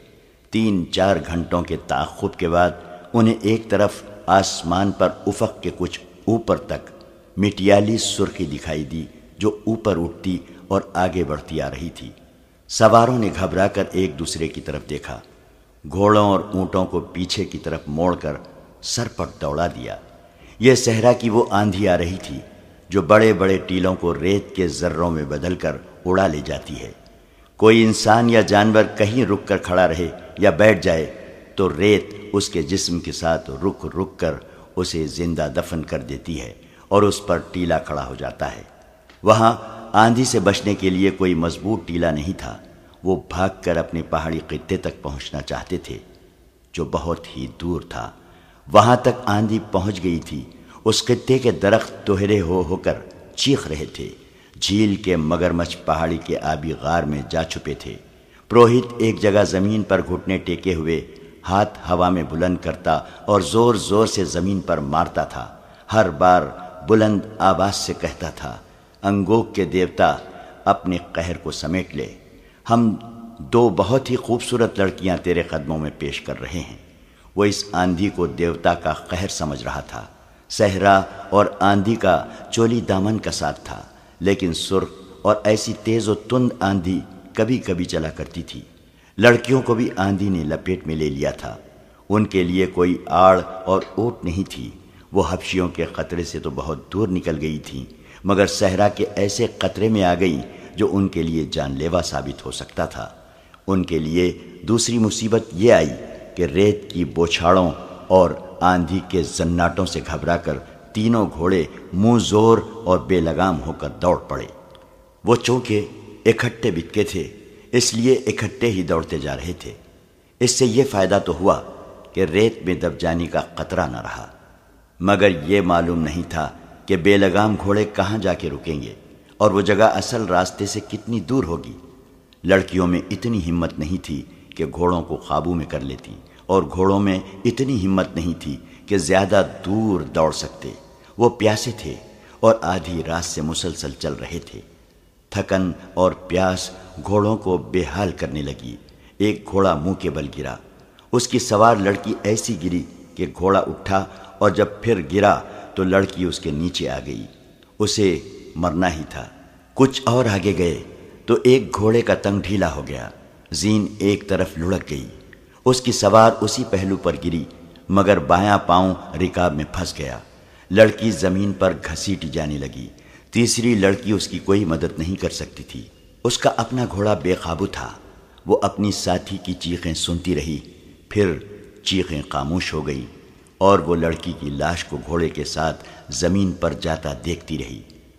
3-4 گھنٹوں کے تعاقب کے بعد انہیں ایک طرف آسمان پر افق کے کچھ اوپر تک مٹیالی سرخی دکھائی دی جو اوپر اٹھتی اور آگے بڑھتی آ رہی تھی۔ سواروں نے گھبرا کر ایک دوسرے کی طرف دیکھا، گھوڑوں اور اونٹوں کو پیچھے کی طرف موڑ کر سر پر دوڑا دیا۔ یہ صحرا کی وہ آندھی آ رہی تھی جو بڑے بڑے ٹیلوں کو ریت کے ذروں میں بدل کر اڑا لے جاتی ہے۔ کوئی انسان یا جانور کہیں رک کر کھڑا رہے یا بیٹھ جائے تو ریت اس کے جسم کے ساتھ رک رک کر اسے زندہ دفن کر دیتی ہے اور اس پر ٹیلا کھڑا ہو جاتا ہے۔ وہاں آندھی سے بچنے کے لیے کوئی مضبوط ٹیلا نہیں تھا۔ وہ بھاگ کر اپنے پہاڑی خطے تک پہنچنا چاہتے تھے جو بہت ہی دور تھا۔ وہاں تک آندھی پہنچ گئی تھی۔ اس خطے کے درخت دوہرے ہو کر چیخ رہے تھے۔ جھیل کے مگرمچھ پہاڑی کے آبی غار میں جا چھپے تھے۔ پروہت ایک جگہ زمین پر گھٹنے ٹیکے ہوئے ہاتھ ہوا میں بلند کرتا اور زور زور سے زمین پر مارتا تھا۔ ہر بار بلند آواز سے کہتا تھا، انگوک کے دیوتا اپنے قہر کو سمیٹ لے، ہم 2 بہت ہی خوبصورت لڑکیاں تیرے قدموں میں پیش کر رہے ہیں۔ وہ اس آندھی کو دیوتا کا قہر سمجھ رہا تھا۔ صحرا اور آندھی کا چولی دامن کا ساتھ تھا، لیکن سرخ اور ایسی تیز و تند آندھی کبھی کبھی چلا کرتی تھی۔ لڑکیوں کو بھی آندھی نے لپیٹ میں لے لیا تھا۔ ان کے لیے کوئی آڑ اور اوٹ نہیں تھی۔ وہ حبشیوں کے خطرے سے تو بہت دور نکل گئی تھیں، مگر صحرا کے ایسے خطرے میں آ گئی جو ان کے لیے جان لیوا ثابت ہو سکتا تھا۔ ان کے لیے دوسری مصیبت یہ آئی کہ ریت کی بوچھاڑوں اور آندھی کے زناٹوں سے گھبرا کر تینوں گھوڑے منہ زور اور بے لگام ہو کر دوڑ پڑے۔ وہ چونکہ اکٹھے بتکے تھے اس لیے اکٹھے ہی دوڑتے جا رہے تھے۔ اس سے یہ فائدہ تو ہوا کہ ریت میں دب جانے کا خطرہ نہ رہا، مگر یہ معلوم نہیں تھا کہ بے لگام گھوڑے کہاں جا کے رکیں گے اور وہ جگہ اصل راستے سے کتنی دور ہوگی۔ لڑکیوں میں اتنی ہمت نہیں تھی کہ گھوڑوں کو قابو میں کر لیتی، اور گھوڑوں میں اتنی ہمت نہیں تھی کہ زیادہ دور دوڑ سکتے۔ وہ پیاسے تھے اور آدھی رات سے مسلسل چل رہے تھے۔ تھکن اور پیاس گھوڑوں کو بے حال کرنے لگی۔ ایک گھوڑا منہ کے بل گرا۔ اس کی سوار لڑکی ایسی گری کہ گھوڑا اٹھا، اور جب پھر گرا تو لڑکی اس کے نیچے آ گئی۔ اسے مرنا ہی تھا۔ کچھ اور آگے گئے تو ایک گھوڑے کا تنگ ڈھیلا ہو گیا، زین ایک طرف لڑک گئی۔ اس کی سوار اسی پہلو پر گری، مگر بایاں پاؤں رکاب میں پھنس گیا۔ لڑکی زمین پر گھسیٹی جانے لگی۔ تیسری لڑکی اس کی کوئی مدد نہیں کر سکتی تھی۔ اس کا اپنا گھوڑا بے قابو تھا۔ وہ اپنی ساتھی کی چیخیں سنتی رہی، پھر چیخیں خاموش ہو گئیں اور وہ لڑکی کی لاش کو گھوڑے کے ساتھ زمین پر جاتا دیکھتی رہی۔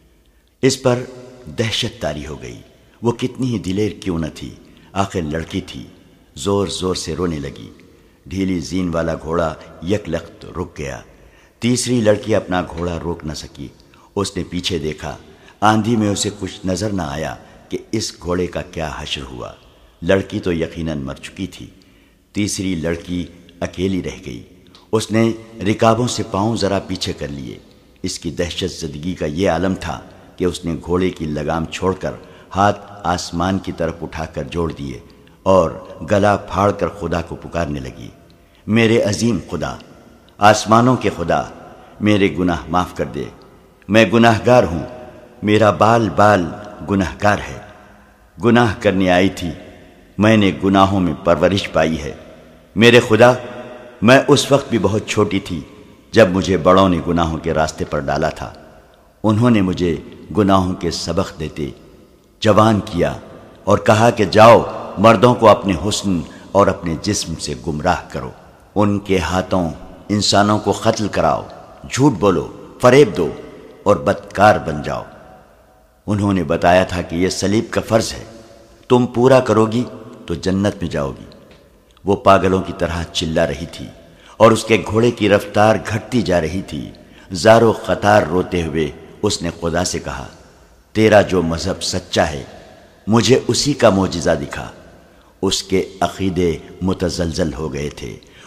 اس پر دہشت طاری ہو گئی۔ وہ کتنی ہی دلیر کیوں نہ تھی، آخر لڑکی تھی۔ زور زور سے رونے لگی۔ ڈھیلی زین والا گھوڑا یک لخت رک گیا۔ تیسری لڑکی اپنا گھوڑا روک نہ سکی۔ اس نے پیچھے دیکھا۔ آندھی میں اسے کچھ نظر نہ آیا کہ اس گھوڑے کا کیا حشر ہوا۔ لڑکی تو یقیناً مر چکی تھی۔ تیسری لڑکی اکیلی رہ گئی۔ اس نے رکابوں سے پاؤں ذرا پیچھے کر لیے۔ اس کی دہشت زدگی کا یہ عالم تھا کہ اس نے گھوڑے کی لگام چھوڑ کر ہاتھ آسمان کی طرف اٹھا کر جوڑ دیے اور گلا پھاڑ کر خدا کو پکارنے لگی، میرے عظیم خدا، آسمانوں کے خدا، میرے گناہ معاف کر دے۔ میں گناہ گار ہوں، میرا بال بال گناہ گار ہے۔ گناہ کرنے آئی تھی، میں نے گناہوں میں پرورش پائی ہے۔ میرے خدا، میں اس وقت بھی بہت چھوٹی تھی جب مجھے بڑوں نے گناہوں کے راستے پر ڈالا تھا۔ انہوں نے مجھے گناہوں کے سبق دیتے جوان کیا اور کہا کہ جاؤ مردوں کو اپنے حسن اور اپنے جسم سے گمراہ کرو، ان کے ہاتھوں انسانوں کو قتل کراؤ، جھوٹ بولو، فریب دو اور بدکار بن جاؤ۔ انہوں نے بتایا تھا کہ یہ صلیب کا فرض ہے، تم پورا کرو گی تو جنت میں جاؤ گی۔ وہ پاگلوں کی طرح چلا رہی تھی اور اس کے گھوڑے کی رفتار گھٹتی جا رہی تھی۔ زار و خطار روتے ہوئے اس نے خدا سے کہا، تیرا جو مذہب سچا ہے مجھے اسی کا معجزہ دکھا۔ اس کے عقیدے متزلزل ہو گئے تھے۔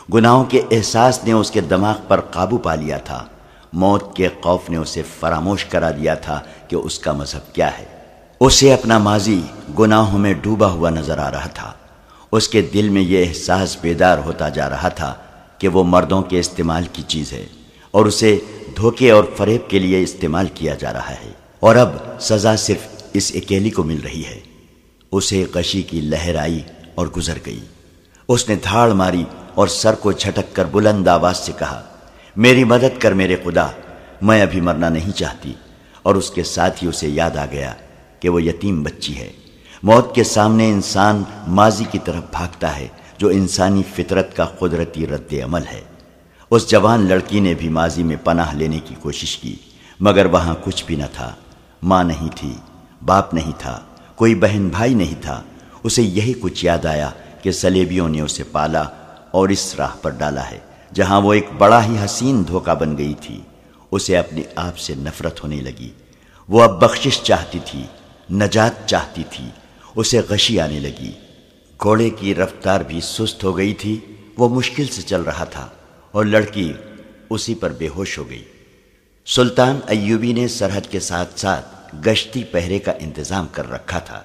گناہوں کے احساس نے اس کے دماغ پر قابو پا لیا تھا، موت کے خوف نے اسے فراموش کرا دیا تھا کہ اس کا مذہب کیا ہے۔ اسے اپنا ماضی گناہوں میں ڈوبا ہوا نظر آ رہا تھا۔ اس کے دل میں یہ احساس بیدار ہوتا جا رہا تھا کہ وہ مردوں کے استعمال کی چیز ہے اور اسے دھوکے اور فریب کے لیے استعمال کیا جا رہا ہے، اور اب سزا صرف اس اکیلی کو مل رہی ہے۔ اسے غشی کی لہر آئی اور گزر گئی۔ اس نے دھاڑ ماری اور سر کو جھٹک کر بلند آواز سے کہا، میری مدد کر میرے خدا، میں ابھی مرنا نہیں چاہتی۔ اور اس کے ساتھ ہی اسے یاد آ گیا کہ وہ یتیم بچی ہے۔ موت کے سامنے انسان ماضی کی طرف بھاگتا ہے، جو انسانی فطرت کا قدرتی رد عمل ہے۔ اس جوان لڑکی نے بھی ماضی میں پناہ لینے کی کوشش کی، مگر وہاں کچھ بھی نہ تھا۔ ماں نہیں تھی، باپ نہیں تھا، کوئی بہن بھائی نہیں تھا۔ اسے یہی کچھ یاد آیا کہ صلیبیوں نے اسے پالا اور اس راہ پر ڈالا ہے جہاں وہ ایک بڑا ہی حسین دھوکہ بن گئی تھی۔ اسے اپنے آپ سے نفرت ہونے لگی۔ وہ اب بخشش چاہتی تھی، نجات چاہتی تھی۔ اسے غشی آنے لگی۔ گھوڑے کی رفتار بھی سست ہو گئی تھی، وہ مشکل سے چل رہا تھا اور لڑکی اسی پر بے ہوش ہو گئی۔ سلطان ایوبی نے سرحد کے ساتھ ساتھ گشتی پہرے کا انتظام کر رکھا تھا۔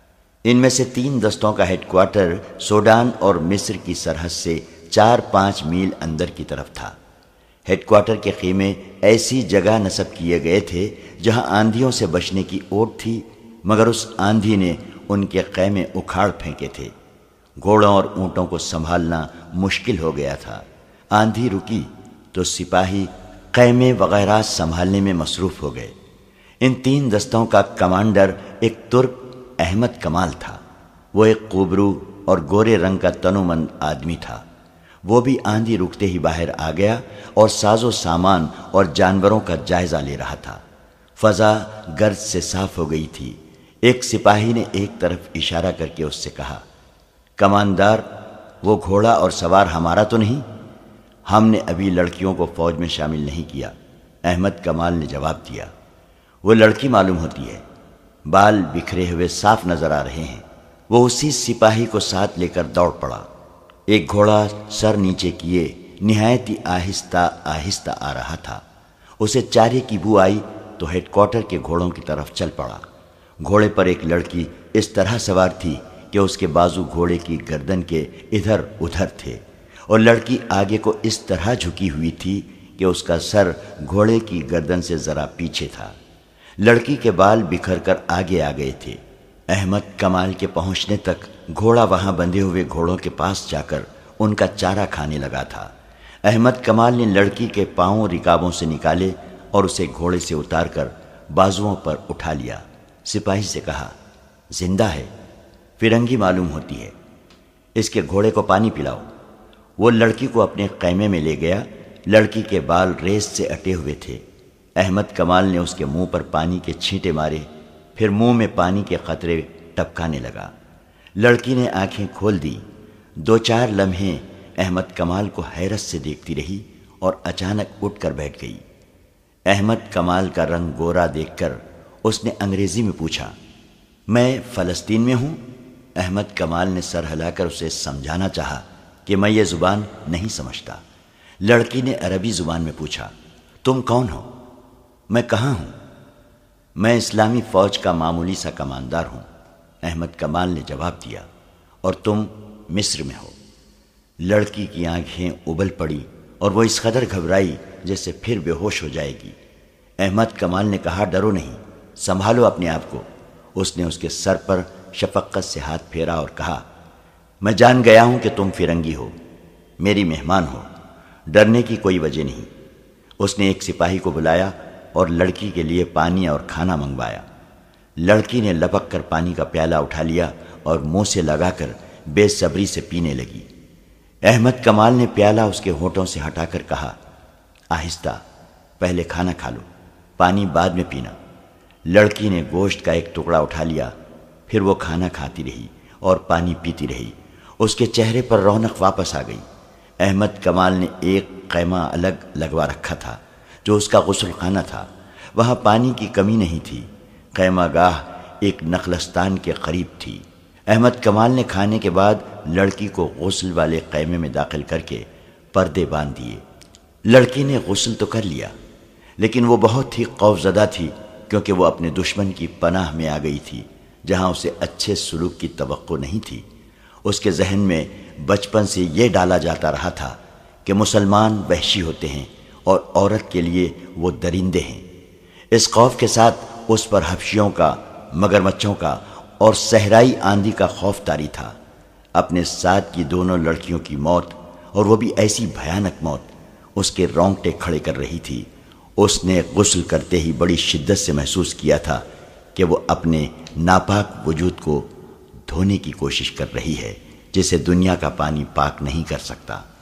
ان میں سے 3 دستوں کا ہیڈ کوارٹر سوڈان اور مصر کی سرحد سے 4-5 میل اندر کی طرف تھا۔ ہیڈ کوارٹر کے خیمے ایسی جگہ نصب کیے گئے تھے جہاں آندھیوں سے بچنے کی اوٹ تھی، مگر اس آندھی نے ان کے خیمے اکھاڑ پھینکے تھے۔ گھوڑوں اور اونٹوں کو سنبھالنا مشکل ہو گیا تھا۔ آندھی رکی تو سپاہی خیمے وغیرہ سنبھالنے میں مصروف ہو گئے۔ ان 3 دستوں کا کمانڈر ایک ترک احمد کمال تھا۔ وہ ایک قوبرو اور گورے رنگ کا تنومند آدمی تھا۔ وہ بھی آندھی رکتے ہی باہر آ گیا اور ساز و سامان اور جانوروں کا جائزہ لے رہا تھا۔ فضا گرد سے صاف ہو گئی تھی۔ ایک سپاہی نے ایک طرف اشارہ کر کے اس سے کہا، کماندار، وہ گھوڑا اور سوار ہمارا تو نہیں؟ ہم نے ابھی لڑکیوں کو فوج میں شامل نہیں کیا۔ احمد کمال نے جواب دیا، وہ لڑکی معلوم ہوتی ہے، بال بکھرے ہوئے صاف نظر آ رہے ہیں۔ وہ اسی سپاہی کو ساتھ لے کر دوڑ پڑا۔ ایک گھوڑا سر نیچے کیے نہایت ہی آہستہ آہستہ آ رہا تھا۔ اسے چارے کی بو آئی تو ہیڈ کوارٹر کے گھوڑوں کی طرف چل پڑا۔ گھوڑے پر ایک لڑکی اس طرح سوار تھی کہ اس کے بازو گھوڑے کی گردن کے ادھر ادھر تھے، اور لڑکی آگے کو اس طرح جھکی ہوئی تھی کہ اس کا سر گھوڑے کی گردن سے ذرا پیچھے تھا۔ لڑکی کے بال بکھر کر آگے آ گئے تھے۔ احمد کمال کے پہنچنے تک گھوڑا وہاں بندھے ہوئے گھوڑوں کے پاس جا کر ان کا چارہ کھانے لگا تھا۔ احمد کمال نے لڑکی کے پاؤں رکابوں سے نکالے اور اسے گھوڑے سے اتار کر بازوؤں پر اٹھا لیا۔ سپاہی سے کہا، زندہ ہے، فرنگی معلوم ہوتی ہے، اس کے گھوڑے کو پانی پلاؤ۔ وہ لڑکی کو اپنے خیمے میں لے گیا۔ لڑکی کے بال ریس سے اٹے ہوئے تھے۔ احمد کمال نے اس کے منہ پر پانی کے چھینٹے مارے، پھر منہ میں پانی کے قطرے ٹپکانے لگا۔ لڑکی نے آنکھیں کھول دی۔ 2-4 لمحے احمد کمال کو حیرت سے دیکھتی رہی اور اچانک اٹھ کر بیٹھ گئی۔ احمد کمال کا رنگ گورا دیکھ کر اس نے انگریزی میں پوچھا، میں فلسطین میں ہوں؟ احمد کمال نے سر ہلا کر اسے سمجھانا چاہا کہ میں یہ زبان نہیں سمجھتا۔ لڑکی نے عربی زبان میں پوچھا، تم کون ہو؟ میں کہاں ہوں؟ میں اسلامی فوج کا معمولی سا کماندار ہوں، احمد کمال نے جواب دیا۔ اور تم مصر میں ہو؟ لڑکی کی آنکھیں ابل پڑی اور وہ اس قدر گھبرائی جیسے پھر بے ہوش ہو جائے گی۔ احمد کمال نے کہا، ڈرو نہیں، سنبھالو اپنے آپ کو۔ اس نے اس کے سر پر شفقت سے ہاتھ پھیرا اور کہا، میں جان گیا ہوں کہ تم فرنگی ہو، میری مہمان ہو، ڈرنے کی کوئی وجہ نہیں۔ اس نے ایک سپاہی کو بلایا اور لڑکی کے لیے پانی اور کھانا منگوایا۔ لڑکی نے لپک کر پانی کا پیالہ اٹھا لیا اور منہ سے لگا کر بے صبری سے پینے لگی۔ احمد کمال نے پیالہ اس کے ہونٹوں سے ہٹا کر کہا، آہستہ، پہلے کھانا کھا لو، پانی بعد میں پینا۔ لڑکی نے گوشت کا ایک ٹکڑا اٹھا لیا، پھر وہ کھانا کھاتی رہی اور پانی پیتی رہی۔ اس کے چہرے پر رونق واپس آ گئی۔ احمد کمال نے ایک خیمہ الگ لگوا رکھا تھا جو اس کا غسل خانہ تھا۔ وہاں پانی کی کمی نہیں تھی۔ خیمہ گاہ ایک نخلستان کے قریب تھی۔ احمد کمال نے کھانے کے بعد لڑکی کو غسل والے خیمے میں داخل کر کے پردے باندھ دیے۔ لڑکی نے غسل تو کر لیا، لیکن وہ بہت ہی خوفزدہ تھی، کیونکہ وہ اپنے دشمن کی پناہ میں آ گئی تھی، جہاں اسے اچھے سلوک کی توقع نہیں تھی۔ اس کے ذہن میں بچپن سے یہ ڈالا جاتا رہا تھا کہ مسلمان وحشی ہوتے ہیں اور عورت کے لیے وہ درندے ہیں۔ اس خوف کے ساتھ اس پر حبشیوں کا، مگرمچھوں کا اور صحرائی آندھی کا خوف طاری تھا۔ اپنے ساتھ کی دونوں لڑکیوں کی موت، اور وہ بھی ایسی بھیانک موت، اس کے رونگٹے کھڑے کر رہی تھی۔ اس نے غسل کرتے ہی بڑی شدت سے محسوس کیا تھا کہ وہ اپنے ناپاک وجود کو دھونے کی کوشش کر رہی ہے، جسے دنیا کا پانی پاک نہیں کر سکتا۔